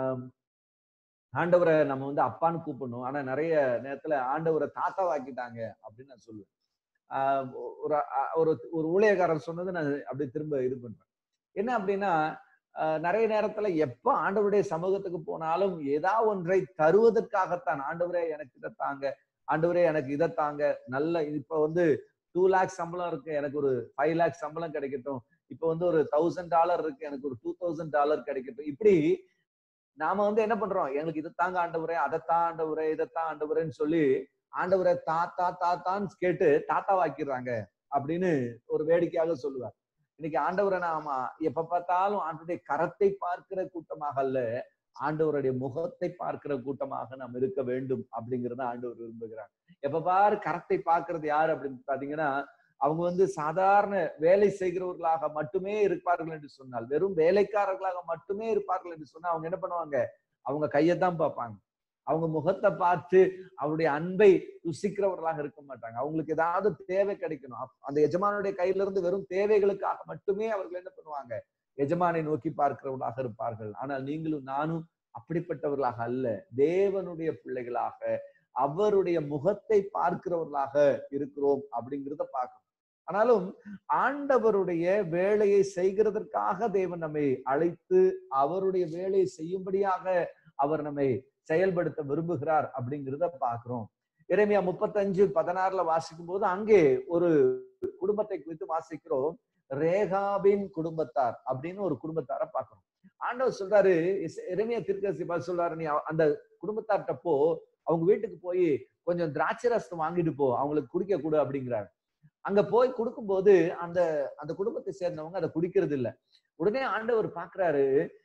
ஆண்டவரை நம்ம வந்து அப்பான்னு கூப்பிடணும், ஆனா நிறைய நேரத்துல ஆண்டவரை தாத்தாவாக்கிட்டாங்க அப்படின்னு நான் சொல்லுவேன். ஆஹ் ஒரு ஒரு ஊழியக்காரர் சொன்னது நான் அப்படி திரும்ப இது பண்றேன். என்ன அப்படின்னா, நிறைய நேரத்துல எப்ப ஆண்டவருடைய சமூகத்துக்கு போனாலும் ஏதாவது ஒன்றை தருவதற்காகத்தான், ஆண்டவரே எனக்கு இதை தாங்க, ஆண்டவரே எனக்கு இதை தாங்க, நல்ல இப்ப வந்து டூ லேக்ஸ் சம்பளம் இருக்கு, எனக்கு ஒரு ஃபைவ் லேக்ஸ் சம்பளம் கிடைக்கட்டும், இப்ப வந்து ஒரு தௌசண்ட் டாலர் இருக்கு, எனக்கு ஒரு டூ தௌசண்ட் டாலர் கிடைக்கட்டும். இப்படி நாம வந்து என்ன பண்றோம், எங்களுக்கு இதைத்தாங்க ஆண்டவரே, அதைத்தான் ஆண்டவரே, இதைத்தான் ஆண்டவரேன்னு சொல்லி ஆண்டவரை தாத்தா தாத்தான்னு கேட்டு தாத்தாவாக்கிறாங்க அப்படின்னு ஒரு வேடிக்கையாக சொல்லுவார். இன்னைக்கு ஆண்டவரை நாம எப்ப பார்த்தாலும் ஆண்டவருடைய கரத்தை பார்க்கிற கூட்டமாக அல்ல, ஆண்டவருடைய முகத்தை பார்க்கிற கூட்டமாக நாம் இருக்க வேண்டும் அப்படிங்கிறத ஆண்டவர் விரும்புகிறார். எப்ப பாரு கரத்தை பார்க்கறது யாரு அப்படின்னு பாத்தீங்கன்னா, அவங்க வந்து சாதாரண வேலை செய்கிறவர்களாக மட்டுமே இருப்பார்கள் என்று சொன்னால், வெறும் வேலைக்காரர்களாக மட்டுமே இருப்பார்கள் என்று சொன்னா அவங்க என்ன பண்ணுவாங்க, அவங்க கையைத்தான் பார்ப்பாங்க. அவங்க முகத்தை பார்த்து அவருடைய அன்பை ருசிக்கிறவர்களாக இருக்க மாட்டாங்க. அவங்களுக்கு ஏதாவது தேவை கிடைக்கணும், அந்த எஜமானுடைய கையில இருந்து வெறும் தேவைகளுக்காக மட்டுமே அவர்கள் என்ன பண்ணுவாங்க, எஜமானை நோக்கி பார்க்கிறவர்களாக இருப்பார்கள். ஆனால் நீங்களும் நானும் அப்படிப்பட்டவர்களாக அல்ல, தேவனுடைய பிள்ளைகளாக அவருடைய முகத்தை பார்க்கிறவர்களாக இருக்கிறோம் அப்படிங்கிறத பார்க்கணும். ஆனாலும் ஆண்டவருடைய வேலையை செய்கிறதற்காக தேவன் நம்மை அழைத்து அவருடைய வேலையை செய்யும்படியாக அவர் நம்மை செயல்படுத்த விரும்புகிறார் அப்படிங்கிறத பார்க்கிறோம். எரேமியா முப்பத்தஞ்சு பதினாறுல வாசிக்கும் போது அங்கே ஒரு குடும்பத்தை குறித்து வாசிக்கிறோம். ரேகாபின் குடும்பத்தார் அப்படின்னு ஒரு குடும்பத்தார பார்க்கிறோம். ஆண்டவர் சொல்றாரு, எரேமியா தீர்க்கதரிசி சொல்றாரு, நீ அந்த குடும்பத்தார்ட்ட போ, அவங்க வீட்டுக்கு போய் கொஞ்சம் திராட்சை ரசம் வாங்கிட்டு போ, அவங்களுக்கு குடிக்க கொடு அப்படிங்கிறாரு. அங்க போய் கொடுக்கும் போது அந்த அந்த குடும்பத்தை சேர்ந்தவங்க அதை குடிக்கிறது இல்லை. உடனே ஆண்டவர் பாக்குறாரு,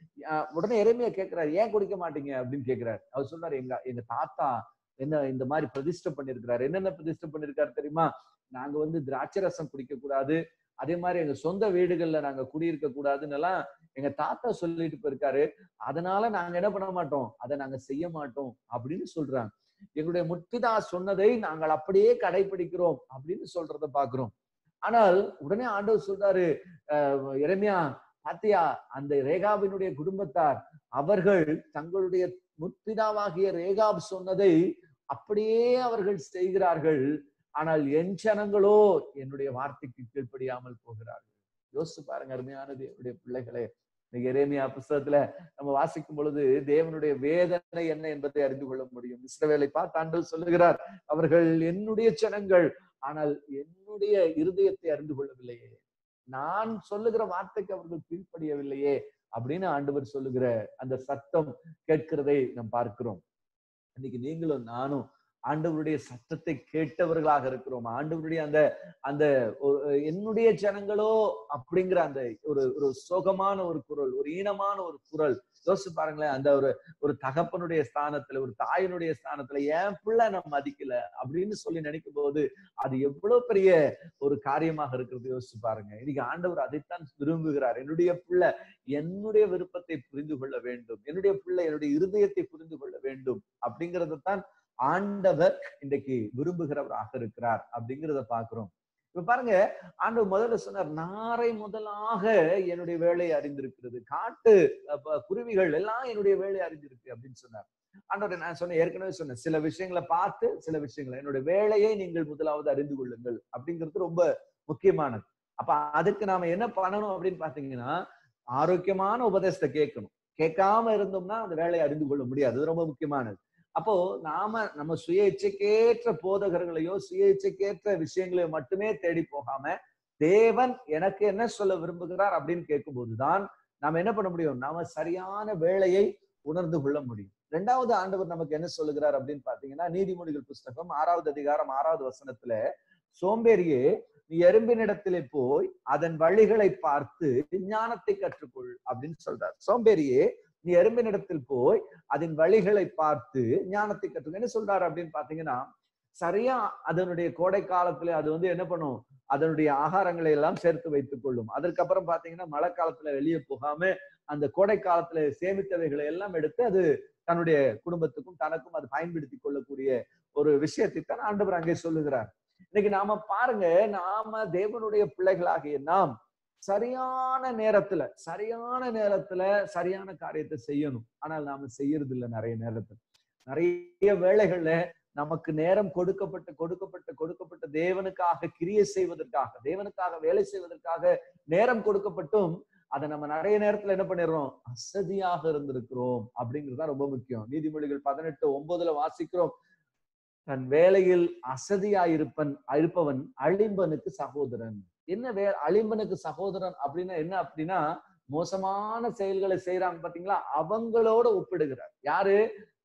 உடனே எரேமியா கேட்கிறாரு, ஏன் குடிக்க மாட்டீங்க அப்படின்னு கேட்கிறாரு. அவர் சொல்றாரு, எங்க எங்க தாத்தா என்ன இந்த மாதிரி பிரதிஷ்டை பண்ணிருக்கிறாரு. என்னென்ன பிரதிஷ்டை பண்ணிருக்காரு தெரியுமா? நாங்க வந்து திராட்சை ரசம் குடிக்க கூடாது, அதே மாதிரி எங்க சொந்த வீடுகள்ல நாங்க குடியிருக்க கூடாதுன்னு எல்லாம் எங்க தாத்தா சொல்லிட்டு போயிருக்காரு. அதனால நாங்க என்ன பண்ண மாட்டோம், அதை நாங்க செய்ய மாட்டோம் அப்படின்னு சொல்றாங்க. எங்களுடைய முற்பிதா சொன்னதை நாங்கள் அப்படியே கடைபிடிக்கிறோம் அப்படின்னு சொல்றத பாக்குறோம். ஆனால் உடனே ஆண்டவர் சொல்றாரு, அஹ் எரேமியா பாத்தியா, அந்த ரேகாபினுடைய குடும்பத்தார் அவர்கள் தங்களுடைய முற்பிதாவாகிய ரேகாப் சொன்னதை அப்படியே அவர்கள் செய்கிறார்கள். ஆனால் என் ஜனங்களோ என்னுடைய வார்த்தைக்கு கீழ்ப்படியாமல் போகிறார்கள். யோசிச்சு பாருங்க அருமையான தேவனுடைய பிள்ளைகளே. எரேமியா புஸ்தகத்துல நம்ம வாசிக்கும் பொழுது தேவனுடைய வேதனை என்ன என்பதை அறிந்து கொள்ள முடியும். இஸ்ரவேலை பார்த்து ஆண்டவர் சொல்லுகிறார், அவர்கள் என்னுடைய ஜனங்கள், ஆனால் என்னுடைய இருதயத்தை அறிந்து கொள்ளவில்லையே, நான் சொல்லுகிற வார்த்தைக்கு அவர்கள் கீழ்ப்படியவில்லையே அப்படின்னு ஆண்டவர் சொல்லுகிற அந்த சத்தம் கேட்கிறதை நாம் பார்க்கிறோம். இன்னைக்கு நீங்களும் நானும் ஆண்டவருடைய சத்தத்தை கேட்டவர்களாக இருக்கிறோம். ஆண்டவருடைய அந்த அந்த என்னுடைய ஜனங்களோ அப்படிங்கிற அந்த ஒரு ஒரு சோகமான ஒரு குரல், ஒரு ஈனமான ஒரு குரல். யோசிச்சு பாருங்களேன், அந்த ஒரு ஒரு தகப்பனுடைய ஸ்தானத்துல, ஒரு தாயினுடைய ஸ்தானத்துல என் பிள்ளை நம்ம மதிக்கல அப்படின்னு சொல்லி நினைக்கும் போது அது எவ்வளவு பெரிய ஒரு காரியமாக இருக்கிறது. யோசிச்சு பாருங்க. இன்னைக்கு ஆண்டவர் அதைத்தான் விரும்புகிறார். என்னுடைய பிள்ளை என்னுடைய விருப்பத்தை புரிந்து கொள்ள வேண்டும், என்னுடைய பிள்ளை என்னுடைய இருதயத்தை புரிந்து கொள்ள வேண்டும் அப்படிங்கறதான் ஆண்டவர் இன்றைக்கு விரும்புகிறவராக இருக்கிறார் அப்படிங்கிறத பாக்குறோம். இப்ப பாருங்க, ஆண்டவர் முதல்ல சொன்னார், நாரை முதலாக என்னுடைய வேலையை அறிந்திருக்கிறது, காட்டு குருவிகள் எல்லாம் என்னுடைய வேலையை அறிந்திருக்கு அப்படின்னு சொன்னார். ஆண்டவர் நான் சொன்னேன், ஏற்கனவே சொன்னேன், சில விஷயங்களை பார்த்து சில விஷயங்களை, என்னுடைய வேலையை நீங்கள் முதலாவது அறிந்து கொள்ளுங்கள் அப்படிங்கிறது ரொம்ப முக்கியமானது. அப்ப அதுக்கு நாம என்ன பண்ணணும் அப்படின்னு பாத்தீங்கன்னா, ஆரோக்கியமான உபதேசத்தை கேட்கணும். கேட்காம இருந்தோம்னா அந்த வேலையை அறிந்து கொள்ள முடியாது. அது ரொம்ப முக்கியமானது. அப்போ நாம நம்ம சுய இச்சைக்கேற்ற போதகர்களையோ சுய இச்சைக்கேற்ற விஷயங்களையோ மட்டுமே தேடி போகாம, தேவன் எனக்கு என்ன சொல்ல விரும்புகிறார் அப்படின்னு கேட்கும் போதுதான் நாம என்ன பண்ண முடியும், நாம சரியான வேலையை உணர்ந்து கொள்ள முடியும். இரண்டாவது ஆண்டவர் நமக்கு என்ன சொல்லுகிறார் அப்படின்னு பாத்தீங்கன்னா, நீதிமொழிகள் புஸ்தகம் ஆறாவது அதிகாரம் ஆறாவது வசனத்துல, சோம்பேறியே நீ எறும்பினிடத்திலே போய் அதன் வழிகளை பார்த்து ஞானத்தை கற்றுக்கொள் அப்படின்னு சொல்றார். சோம்பேறியே நீ எறும்பினிடத்தில் போய் அதன் வழிகளை பார்த்து ஞானத்தை கற்றுக்க. என்ன சொல்றாரு அப்படின்னு பாத்தீங்கன்னா, சரியா அதனுடைய கோடை காலத்துல அது வந்து என்ன பண்ணும், அதனுடைய ஆகாரங்களை எல்லாம் சேர்த்து வைத்துக் கொள்ளும். அதற்கப்புறம் பாத்தீங்கன்னா மழை காலத்துல வெளியே போகாம அந்த கோடை காலத்துல சேமித்தவைகளை எல்லாம் எடுத்து அது தன்னுடைய குடும்பத்துக்கும் தனக்கும் அது பயன்படுத்தி கொள்ளக்கூடிய ஒரு விஷயத்தை தான் ஆண்டவர் அங்கே சொல்லுகிறார். இன்னைக்கு நாம பாருங்க, நாம தேவனுடைய பிள்ளைகளாகிய நாம் சரியான நேரத்துல சரியான நேரத்துல சரியான காரியத்தை செய்யணும். ஆனால் நாம செய்யறது இல்லை. நிறைய நேரத்துல நிறைய வேளைகள்ல நமக்கு நேரம் கொடுக்கப்பட்டு கொடுக்கப்பட்டு கொடுக்கப்பட்ட தேவனுக்காக கிரியை செய்வதற்காக, தேவனுக்காக வேலை செய்வதற்காக நேரம் கொடுக்கப்பட்டும் அதை நம்ம நிறைய நேரத்துல என்ன பண்ணிடுறோம், அசதியாக இருந்திருக்கிறோம் அப்படிங்கிறதுதான் ரொம்ப முக்கியம். நீதிமொழிகள் பதினெட்டு ஒன்பதுல வாசிக்கிறோம், தன் வேலையில் அசதியாயிருப்பன் இருப்பவன் அழிம்பனுக்கு சகோதரன். என்ன வே அழிம்பனுக்கு சகோதரன் அப்படின்னா என்ன அப்படின்னா, மோசமான செயல்களை செய்யறாங்க பாத்தீங்களா, அவங்களோட ஒப்பிடுகிறார். யாரு?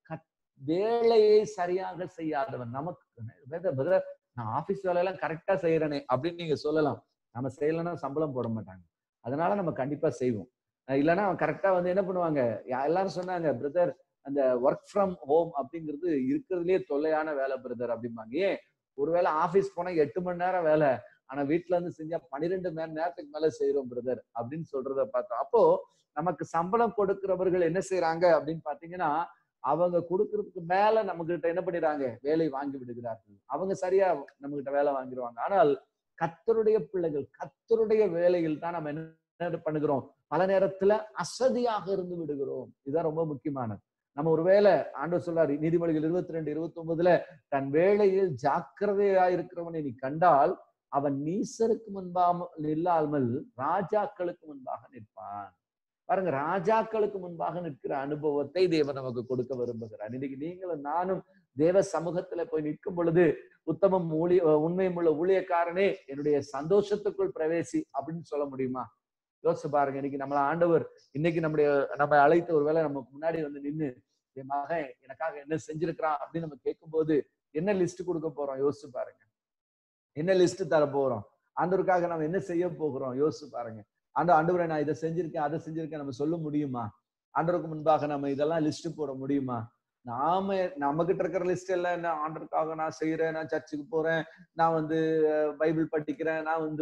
வேலையை சரியாக செய்யாதவன். நமக்கு நான் ஆபீஸ் வேலையெல்லாம் கரெக்டா செய்யறேனே அப்படின்னு நீங்க சொல்லலாம். நம்ம செய்யலைன்னா சம்பளம் போட மாட்டாங்க. அதனால நம்ம கண்டிப்பா செய்வோம். இல்லைன்னா அவன் கரெக்டா வந்து என்ன பண்ணுவாங்க, எல்லாரும் சொன்னாங்க, பிரதர் அந்த ஒர்க் ஃப்ரம் ஹோம் அப்படிங்கிறது இருக்கிறதுலயே தொல்லையான வேலை பிரதர் அப்படிம்பாங்க. ஏன்? ஒருவேளை ஆபீஸ் போனா எட்டு மணி நேரம் வேலை, ஆனா வீட்டுல இருந்து செஞ்சா பன்னிரெண்டு மணி நேரத்துக்கு மேல செய்யறோம் பிரதர் அப்படின்னு சொல்றத பார்த்தோம். அப்போ நமக்கு சம்பளம் கொடுக்கிறவர்கள் என்ன செய்யறாங்க அப்படின்னு பாத்தீங்கன்னா, அவங்க கொடுக்கறதுக்கு மேல நம்ம கிட்ட என்ன பண்ணிடுறாங்க, வேலை வாங்கி விடுகிறார்கள். அவங்க சரியா நம்ம கிட்ட வேலை வாங்கிடுவாங்க. ஆனால் கர்த்தருடைய பிள்ளைகள் கர்த்தருடைய வேலையில் தான் நம்ம என்ன பண்ணுகிறோம், பல நேரத்துல அசதியாக இருந்து விடுகிறோம். இதுதான் ரொம்ப முக்கியமானது. நம்ம ஒருவேளை ஆண்டவர் சொல்றாரு நீதிமொழிகள் இருபத்தி ரெண்டு இருபத்தி ஒன்பதுல, தன் வேளையில் ஜாக்கிரதையா இருக்கிறவனை நீ கண்டால் அவன் நீசருக்கு முன்பாக இல்லாமல் ராஜாக்களுக்கு முன்பாக நிற்பான். பாருங்க, ராஜாக்களுக்கு முன்பாக நிற்கிற அனுபவத்தை தேவன் நமக்கு கொடுக்க விரும்புகிறார். இன்னைக்கு நீங்களும் நானும் தேவ சமூகத்துல போய் நிற்கும் பொழுது, உத்தமம் ஊழிய உண்மையும் உள்ள ஊழியக்காரனே என்னுடைய சந்தோஷத்துக்குள் பிரவேசி அப்படின்னு சொல்ல முடியுமா? யோசிச்சு பாருங்க. இன்னைக்கு நம்மள ஆண்டவர் இன்னைக்கு நம்முடைய நம்ம அழைத்த ஒருவேளை நமக்கு முன்னாடி வந்து நின்று என் மகன் எனக்காக என்ன செஞ்சிருக்கிறான் அப்படின்னு நம்ம கேட்கும் போது என்ன லிஸ்ட் கொடுக்க போறோம்? யோசிச்சு பாருங்க. என்ன லிஸ்ட் தர போறோம்? ஆண்டவருக்காக நம்ம என்ன செய்ய போகிறோம்? யோசிச்சு பாருங்க. ஆண்டு ஆண்டவரை நான் இதை செஞ்சிருக்கேன் அதை செஞ்சிருக்கேன் நம்ம சொல்ல முடியுமா? ஆண்டவருக்கு முன்பாக நம்ம இதெல்லாம் லிஸ்ட் போட முடியுமா? நாம நம்ம கிட்ட இருக்கிற லிஸ்ட் எல்லாம் என்ன, ஆண்டவருக்காக நான் செய்யறேன், நான் சர்ச்சுக்கு போறேன், நான் வந்து பைபிள் படிக்கிறேன், நான் வந்து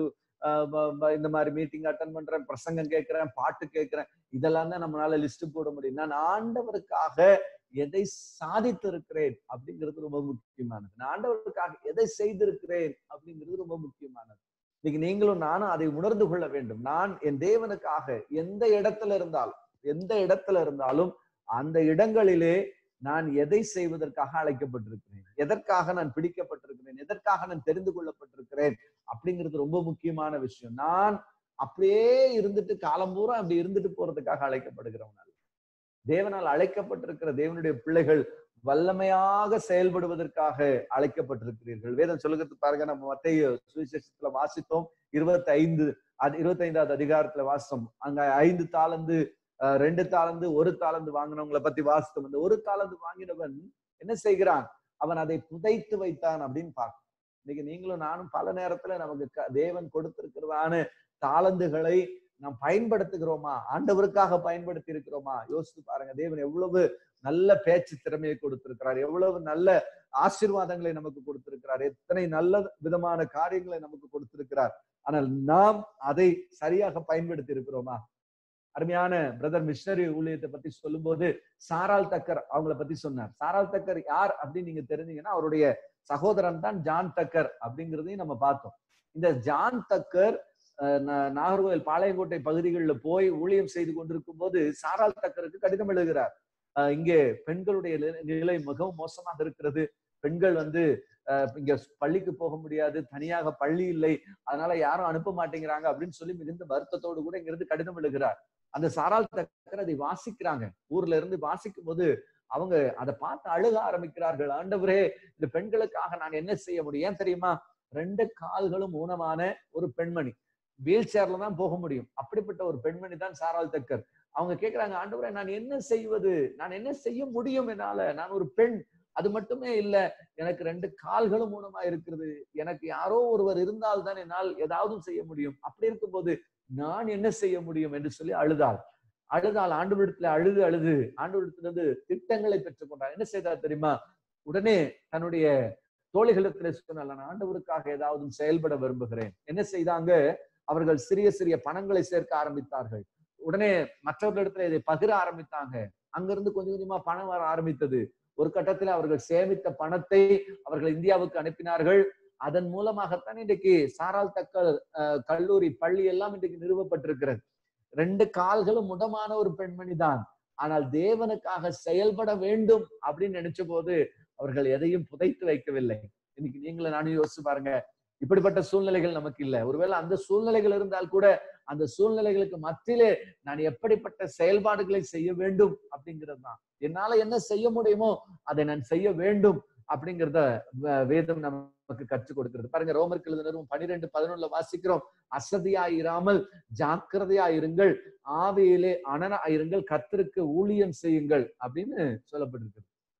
இந்த மாதிரி மீட்டிங் அட்டன் பண்றேன், பிரசங்கம் கேட்கிறேன், பாட்டு கேட்கிறேன், இதெல்லாம் தான் நம்மளால லிஸ்ட் போட முடியும். நான் ஆண்டவருக்காக எதை சாதித்து இருக்கிறேன் அப்படிங்கிறது ரொம்ப முக்கியமானது. நான் ஆண்டவருக்காக எதை செய்திருக்கிறேன் அப்படிங்கிறது ரொம்ப முக்கியமானது. இன்னைக்கு நீங்களும் நானும் அதை உணர்ந்து கொள்ள வேண்டும். நான் என் தேவனுக்காக எந்த இடத்துல இருந்தாலும் எந்த இடத்துல இருந்தாலும் அந்த இடங்களிலே நான் எதை செய்வதற்காக அழைக்கப்பட்டிருக்கிறேன், எதற்காக நான் பிடிக்கப்பட்டிருக்கிறேன், எதற்காக நான் தெரிந்து கொள்ளப்பட்டிருக்கிறேன் அப்படிங்கிறது ரொம்ப முக்கியமான விஷயம். நான் அப்படியே இருந்துட்டு காலம் பூரா அப்படி இருந்துட்டு போறதுக்காக அழைக்கப்படுகிறவனால், தேவனால் அழைக்கப்பட்டிருக்கிற தேவனுடைய பிள்ளைகள் வல்லமையாக செயல்படுவதற்காக அழைக்கப்பட்டிருக்கிறீர்கள். வேதம் சொல்லுகிறது பாருங்க. நம்ம மத்தேயு சுவிசேஷத்துல வாசித்தோம், இருபத்தி ஐந்து இருபத்தி ஐந்தாவது அதிகாரத்துல வாசம். அங்க ஐந்து தாளந்து ரெண்டு தாளந்து ஒரு தாளந்து வாங்கினவங்களை பத்தி வாசித்தோம். அந்த ஒரு தாளந்து வாங்கினவன் என்ன செய்கிறான்? அவன் அதை புதைத்து வைத்தான் அப்படின்னு பார்க்கணும். இன்னைக்கு நீங்களும் நானும் பல நேரத்துல நமக்கு தேவன் கொடுத்திருக்கிறதான தாளந்துகளை நாம் பயன்படுத்துகிறோமா? ஆண்டவருக்காக பயன்படுத்தி இருக்கிறோமா? யோசித்து பாருங்க. தேவன் எவ்வளவு நல்ல பேச்சு திறமையை கொடுத்திருக்கிறார், எவ்வளவு நல்ல ஆசீர்வாதங்களை நமக்கு கொடுத்திருக்கிறார், எத்தனை நல்ல விதமான காரியங்களை நமக்கு கொடுத்திருக்கிறார். ஆனால் நாம் அதை சரியாக பயன்படுத்தி இருக்கிறோமா? அருமையான பிரதர் மிஷனரி ஊழியத்தை பத்தி சொல்லும் போது சாரால் தக்கர் அவங்கள பத்தி சொன்னார். சாரால் தக்கர் யார் அப்படின்னு நீங்க தெரிஞ்சீங்கன்னா, அவருடைய சகோதரன் தான் ஜான் தக்கர் அப்படிங்கிறதையும் நம்ம பார்த்தோம். இந்த ஜான் தக்கர் நாகர்கோவில் பாளையங்கோட்டை பகுதிகளில் போய் ஊழியம் செய்து கொண்டிருக்கும் போது சாரால் தக்கருக்கு கடிதம் எழுதுகிறார். அஹ் இங்கே பெண்களுடைய நிலை மிகவும் மோசமாக இருக்கிறது, பெண்கள் வந்து அஹ் இங்க பள்ளிக்கு போக முடியாது, தனியாக பள்ளி இல்லை, அதனால யாரும் அனுப்ப மாட்டேங்கிறாங்க அப்படின்னு சொல்லி மிகுந்த வருத்தத்தோடு கூட இங்கிருந்து கடிதம் எழுதுகிறார். அந்த சாரால் தக்கர் அதை வாசிக்கிறாங்க. ஊர்ல இருந்து வாசிக்கும் போது அவங்க அதை பார்த்து அழுக ஆரம்பிக்கிறார்கள். ஆண்டவரே, இந்த பெண்களுக்காக நான் என்ன செய்ய முடியும்? ஏன் தெரியுமா? ரெண்டு கால்களும் ஊனமான ஒரு பெண்மணி, வீல் சேர்ல தான் போக முடியும். அப்படிப்பட்ட ஒரு பெண்மணி தான் சாரால் தக்கர். அவங்க கேட்கிறாங்க, ஆண்டவரே நான் என்ன செய்வது? நான் என்ன செய்ய முடியும் என்னால? நான் ஒரு பெண், அது மட்டுமே இல்ல, எனக்கு ரெண்டு கால்களும் ஊனமா இருக்கிறது, எனக்கு யாரோ ஒருவர் இருந்தால் தான் என்னால் ஏதாவது செய்ய முடியும். அப்படி இருக்கும்போது நான் என்ன செய்ய முடியும் என்று சொல்லி அழுதாள். அழுதாள் ஆண்டவரிடத்துல அழுது அழுது ஆண்டவரிடத்துல இருந்து திட்டங்களை பெற்றுக்கொண்டார். என்ன செய்தார் தெரியுமா? உடனே தன்னுடைய தோழிகளிடத்துல சொன்னார், நான் ஆண்டவருக்காக ஏதாவது செயல்பட விரும்புகிறேன். என்ன செய்தாங்க? அவர்கள் சிறிய சிறிய பணங்களை சேர்க்க ஆரம்பித்தார்கள். உடனே மற்றவர்களிடத்துல இதை பகிர ஆரம்பித்தாங்க. அங்கிருந்து கொஞ்சம் கொஞ்சமா பணம் வர ஆரம்பித்தது. ஒரு கட்டத்தில் அவர்கள் சேமித்த பணத்தை அவர்கள் இந்தியாவுக்கு அனுப்பினார்கள். அதன் மூலமாகத்தான் இன்றைக்கு சாரால் தக்கர் கல்லூரி பள்ளி எல்லாம் இன்றைக்கு நிறுவப்பட்டிருக்கிறது. ரெண்டு கால்களும் முடமான ஒரு பெண்மணி தான், ஆனால் தேவனுக்காக செயல்பட வேண்டும் அப்படின்னு நினைச்ச போது அவர்கள் எதையும் புதைத்து வைக்கவில்லை. இன்னைக்கு நீங்களும் நானும் யோசிச்சு பாருங்க. இப்படிப்பட்ட சூழ்நிலைகள் நமக்கு இல்லை. ஒருவேளை அந்த சூழ்நிலைகள் இருந்தால் கூட அந்த சூழ்நிலைகளுக்கு மத்தியிலே நான் எப்படிப்பட்ட செயல்பாடுகளை செய்ய வேண்டும் அப்படிங்கிறது தான். என்னால என்ன செய்ய முடியுமோ அதை நான் செய்ய வேண்டும் அப்படிங்கிறத வேதம் நமக்கு கற்றுக் கொடுக்கிறது. பாருங்க, ரோமருக்கு எழுதினரும் பனிரெண்டு பதினொன்னுல வாசிக்கிறோம், அசதியாயிராமல் ஜாக்கிரதையாயிருங்கள், ஆவியிலே அனனாயிருங்கள், கர்த்தருக்கு ஊழியம் செய்யுங்கள் அப்படின்னு சொல்லப்பட்டிருக்கு.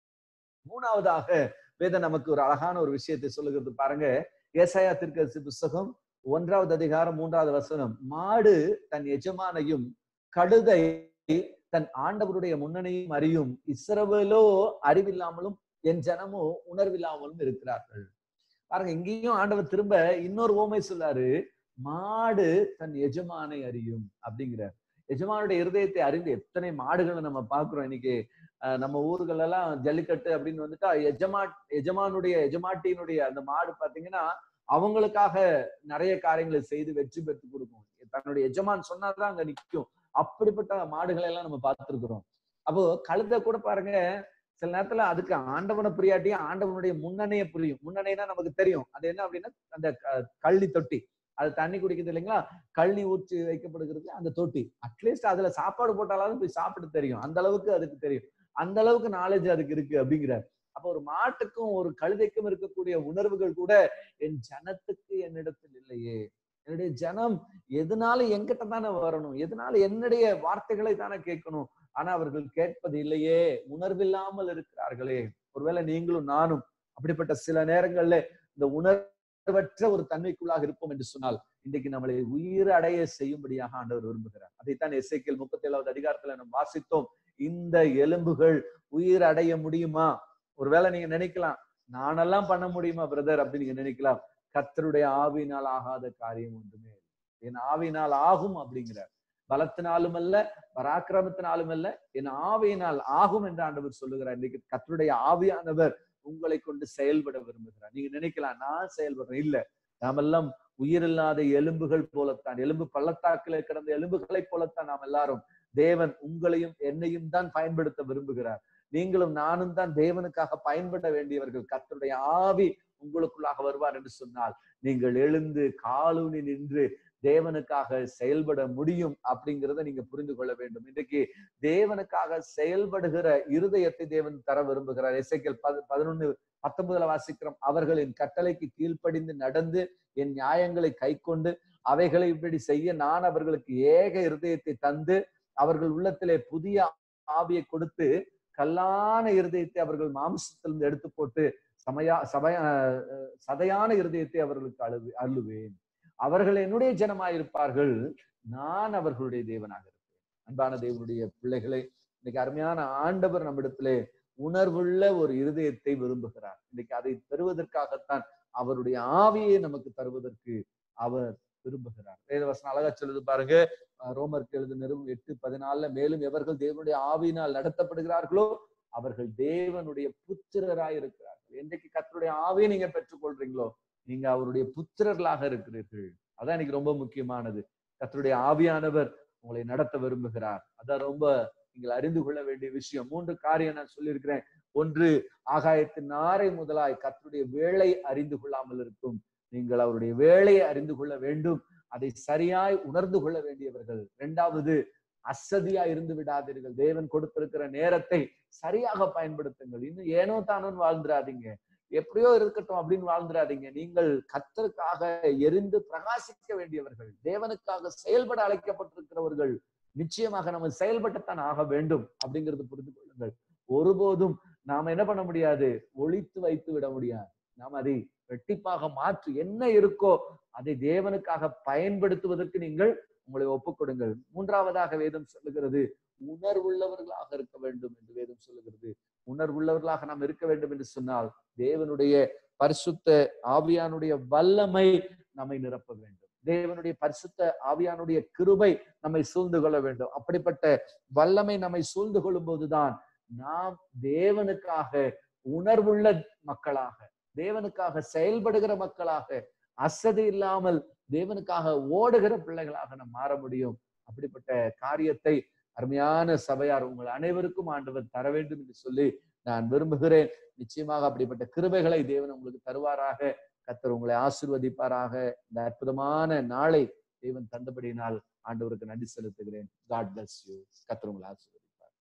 மூணாவதாக வேதம் நமக்கு ஒரு அழகான ஒரு விஷயத்தை சொல்லுகிறது. பாருங்க, ஏசாயா தீர்க்கதரிசி புத்தகம் ஒன்றாவது அதிகாரம் மூன்றாவது வசனம், மாடு தன் எஜமானையும் கழுதை தன் ஆண்டவருடைய முன்னணியும் அறியும், இஸ்ரவேலோ அறிவில்லாமலும் என் ஜனமோ உணர்வில்லாமலும் இருக்கிறார்கள். பாருங்க, இங்கேயும் ஆண்டவர் திரும்ப இன்னொரு ஓமை சொல்லாரு, மாடு தன் எஜமானை அறியும் அப்படிங்கிறார். எஜமானுடைய இருதயத்தை அறிந்து எத்தனை மாடுகளை நம்ம பாக்குறோம். இன்னைக்கு அஹ் நம்ம ஊர்கள் எல்லாம் ஜல்லிக்கட்டு அப்படின்னு வந்துட்டா எஜமா எஜமானுடைய எஜமாட்டியினுடைய அந்த மாடு பாத்தீங்கன்னா அவங்களுக்காக நிறைய காரியங்களை செய்து வெற்றி பெற்று கொடுக்கும். தன்னுடைய எஜமான் சொன்னாதான் அங்க நிற்கும். அப்படிப்பட்ட மாடுகளை எல்லாம் நம்ம பார்த்திருக்கிறோம். அப்போ கழுதை கூட பாருங்க, சில நேரத்துல அதுக்கு ஆண்டவனை புரியாட்டியும் ஆண்டவனுடைய முன்னணைய புரியும். முன்னணைனா நமக்கு தெரியும். அது என்ன அப்படின்னா அந்த கள்ளி தொட்டி, அது தண்ணி குடிக்குது இல்லைங்களா, கள்ளி ஊற்றி வைக்கப்படுகிறது அந்த தொட்டி. அட்லீஸ்ட் அதுல சாப்பாடு போட்டாலும் போய் சாப்பிட தெரியும். அந்த அளவுக்கு அதுக்கு தெரியும். அந்த அளவுக்கு நாலேஜ் அதுக்கு இருக்கு அப்படிங்கிறார். அப்ப ஒரு மாட்டுக்கும் ஒரு கழுதைக்கும் இருக்கக்கூடிய உணர்வுகள் கூட என் ஜனத்துக்கு என்னிடத்தில் இல்லையே. என்னுடைய ஜனம் எதனால என்கிட்ட தானே வரணும், எதனால என்னுடைய வார்த்தைகளை தானே கேட்கணும். ஆனா அவர்கள் கேட்பது இல்லையே, உணர்வில்லாமல் இருக்கிறார்களே. ஒருவேளை நீங்களும் நானும் அப்படிப்பட்ட சில நேரங்கள்ல இந்த உணர்வற்ற ஒரு தன்மைக்குள்ளாக இருப்போம் என்று சொன்னால், இன்றைக்கு நம்மளை உயிர் அடைய செய்யும்படியாக ஆண்டவர் விரும்புகிறார். அதைத்தான் எசேக்கியேல் முப்பத்தி ஏழாவது அதிகாரத்துல நம்ம வாசித்தோம். இந்த எலும்புகள் உயிர் அடைய முடியுமா? ஒருவேளை நீங்க நினைக்கலாம், நானெல்லாம் பண்ண முடியுமா பிரதர் அப்படின்னு நீங்க நினைக்கலாம். கர்த்தருடைய ஆவியினால் ஆகாத காரியம் ஒன்றுமே இல்லை. என் ஆவியினால் ஆகும் அப்படிங்கிறார். பலத்தினாலும் அல்ல, பராக்கிரமத்தினாலும் அல்ல, என் ஆவியினால் ஆகும் என்று ஆண்டவர் சொல்லுகிறார். இன்னைக்கு கர்த்தருடைய ஆவியானவர் உங்களை கொண்டு செயல்பட விரும்புகிறார். நீங்க நினைக்கலாம், நான் செயல்படுறேன். இல்ல, நாமெல்லாம் உயிரில்லாத எலும்புகள் போலத்தான், எலும்பு பள்ளத்தாக்கிலே கிடந்த எலும்புகளை போலத்தான் நாம் எல்லாரும். தேவன் உங்களையும் என்னையும் தான் பயன்படுத்த விரும்புகிறார். நீங்களும் நானும் தான் தேவனுக்காக பயன்பட வேண்டியவர்கள். கர்த்தருடைய ஆவி உங்களுக்குள்ளாக வருவார் என்று சொன்னால், நீங்கள் எழுந்து காலூனி நின்று தேவனுக்காக செயல்பட முடியும் அப்படிங்கிறத நீங்க புரிந்து கொள்ள வேண்டும். இன்றைக்கு தேவனுக்காக செயல்படுகிற இருதயத்தை தேவன் தர விரும்புகிறார். எசேக்கியேல் பதினொன்னு பத்தொன்பதுல வாசிக்கிறோம். அவர்களின் கட்டளைக்கு கீழ்ப்படிந்து நடந்து என் நியாயங்களை கை கொண்டு அவைகளை இப்படி செய்ய நான் அவர்களுக்கு ஏக இருதயத்தை தந்து அவர்கள் உள்ளத்திலே புதிய ஆவியை கொடுத்து கல்லான இருதயத்தை அவர்கள் மாம்சத்திலிருந்து எடுத்து போட்டு சமயா சபையா சதையான இருதயத்தை அவர்களுக்கு அழு அள்ளுவேன். அவர்கள் என்னுடைய ஜனமாயிருப்பார்கள், நான் அவர்களுடைய தேவனாக இருப்பேன். அன்பான தேவனுடைய பிள்ளைகளை, இன்னைக்கு அருமையான ஆண்டவர் நம்மிடத்திலே உணர்வுள்ள ஒரு இருதயத்தை விரும்புகிறார். இன்னைக்கு அதை பெறுவதற்காகத்தான் அவருடைய ஆவியை நமக்கு தருவதற்கு அவர் விரும்புகிறார். வேதவசனம் அழகா சொல்லுது பாருங்க, ரோமருக்கு எழுதின நிருபம் எட்டு பதினாலுல, மேலும் எவர்கள் தேவனுடைய ஆவியினால் நடத்தப்படுகிறார்களோ அவர்கள் தேவனுடைய புத்திரராய் இருக்கிறார்கள். என்றைக்கு கர்த்தருடைய ஆவியை நீங்க பெற்றுக் கொள்றீங்களோ நீங்க அவருடைய புத்திரர்களாக இருக்கிறீர்கள். அதான் இன்னைக்கு ரொம்ப முக்கியமானது. கர்த்தருடைய ஆவியானவர் உங்களை நடத்த விரும்புகிறார். அதான் ரொம்ப நீங்கள் அறிந்து கொள்ள வேண்டிய விஷயம். மூன்று காரியம் நான் சொல்லியிருக்கிறேன். ஒன்று, ஆகாயத்தின் நாரை முதலாய் கர்த்தருடைய வேளை அறிந்து கொள்ளாமல் இருக்கும். நீங்கள் அவருடைய வேளையை அறிந்து கொள்ள வேண்டும். அதை சரியாய் உணர்ந்து கொள்ள வேண்டியவர்கள். இரண்டாவது, அசதியா இருந்து விடாதீர்கள். தேவன் கொடுத்திருக்கிற நேரத்தை சரியாக பயன்படுத்துங்கள். இன்னும் ஏனோ தானோன்னு வாழ்ந்துடாதீங்க, எப்படியோ இருக்கட்டும் அப்படின்னு வாழ்ந்துடாதீங்க. நீங்கள் கர்த்தருக்காக எரிந்து பிரகாசிக்க வேண்டியவர்கள், தேவனுக்காக செயல்பட அழைக்கப்பட்டிருக்கிறவர்கள். நிச்சயமாக நம்ம செயல்பட்டுத்தான் ஆக வேண்டும் அப்படிங்கிறது புரிந்து கொள்ளுங்கள். ஒருபோதும் நாம என்ன பண்ண முடியாது, ஒளித்து வைத்து விட முடியாது. நாம் அதை வெட்டிப்பாக மாற்றி என்ன இருக்கோ அதை தேவனுக்காக பயன்படுத்துவதற்கு நீங்கள் உங்களை ஒப்புக்கொடுங்கள். மூன்றாவதாக வேதம் சொல்லுகிறது, உணர்வுள்ளவர்களாக இருக்க வேண்டும் என்று வேதம் சொல்லுகிறது. உணர்வுள்ளவர்களாக நாம் இருக்க வேண்டும் என்று சொன்னால் தேவனுடைய பரிசுத்த ஆவியானுடைய வல்லமை நம்மை நிரப்ப வேண்டும். தேவனுடைய பரிசுத்த ஆவியானுடைய கிருபை நம்மை சூழ்ந்து கொள்ள வேண்டும். அப்படிப்பட்ட வல்லமை நம்மை சூழ்ந்து கொள்ளும் போதுதான் நாம் தேவனுக்காக உணர்வுள்ள மக்களாக, தேவனுக்காக செயல்படுகிற மக்களாக, அசதி இல்லாமல் தேவனுக்காக ஓடுகிற பிள்ளைகளாக நாம் மாற முடியும். அப்படிப்பட்ட காரியத்தை அருமையான சபையார் உங்கள் அனைவருக்கும் ஆண்டவர் தர வேண்டும் என்று சொல்லி நான் விரும்புகிறேன். நிச்சயமாக அப்படிப்பட்ட கிருபைகளை தேவன் உங்களுக்கு தருவாராக. கர்த்தர் உங்களை ஆசீர்வதிப்பாராக. இந்த அற்புதமான நாளை தேவன் தந்தபடியினால் ஆண்டவருக்கு நன்றி செலுத்துகிறேன். God bless you. கர்த்தர் உங்களை ஆசீர்வதிப்பார்.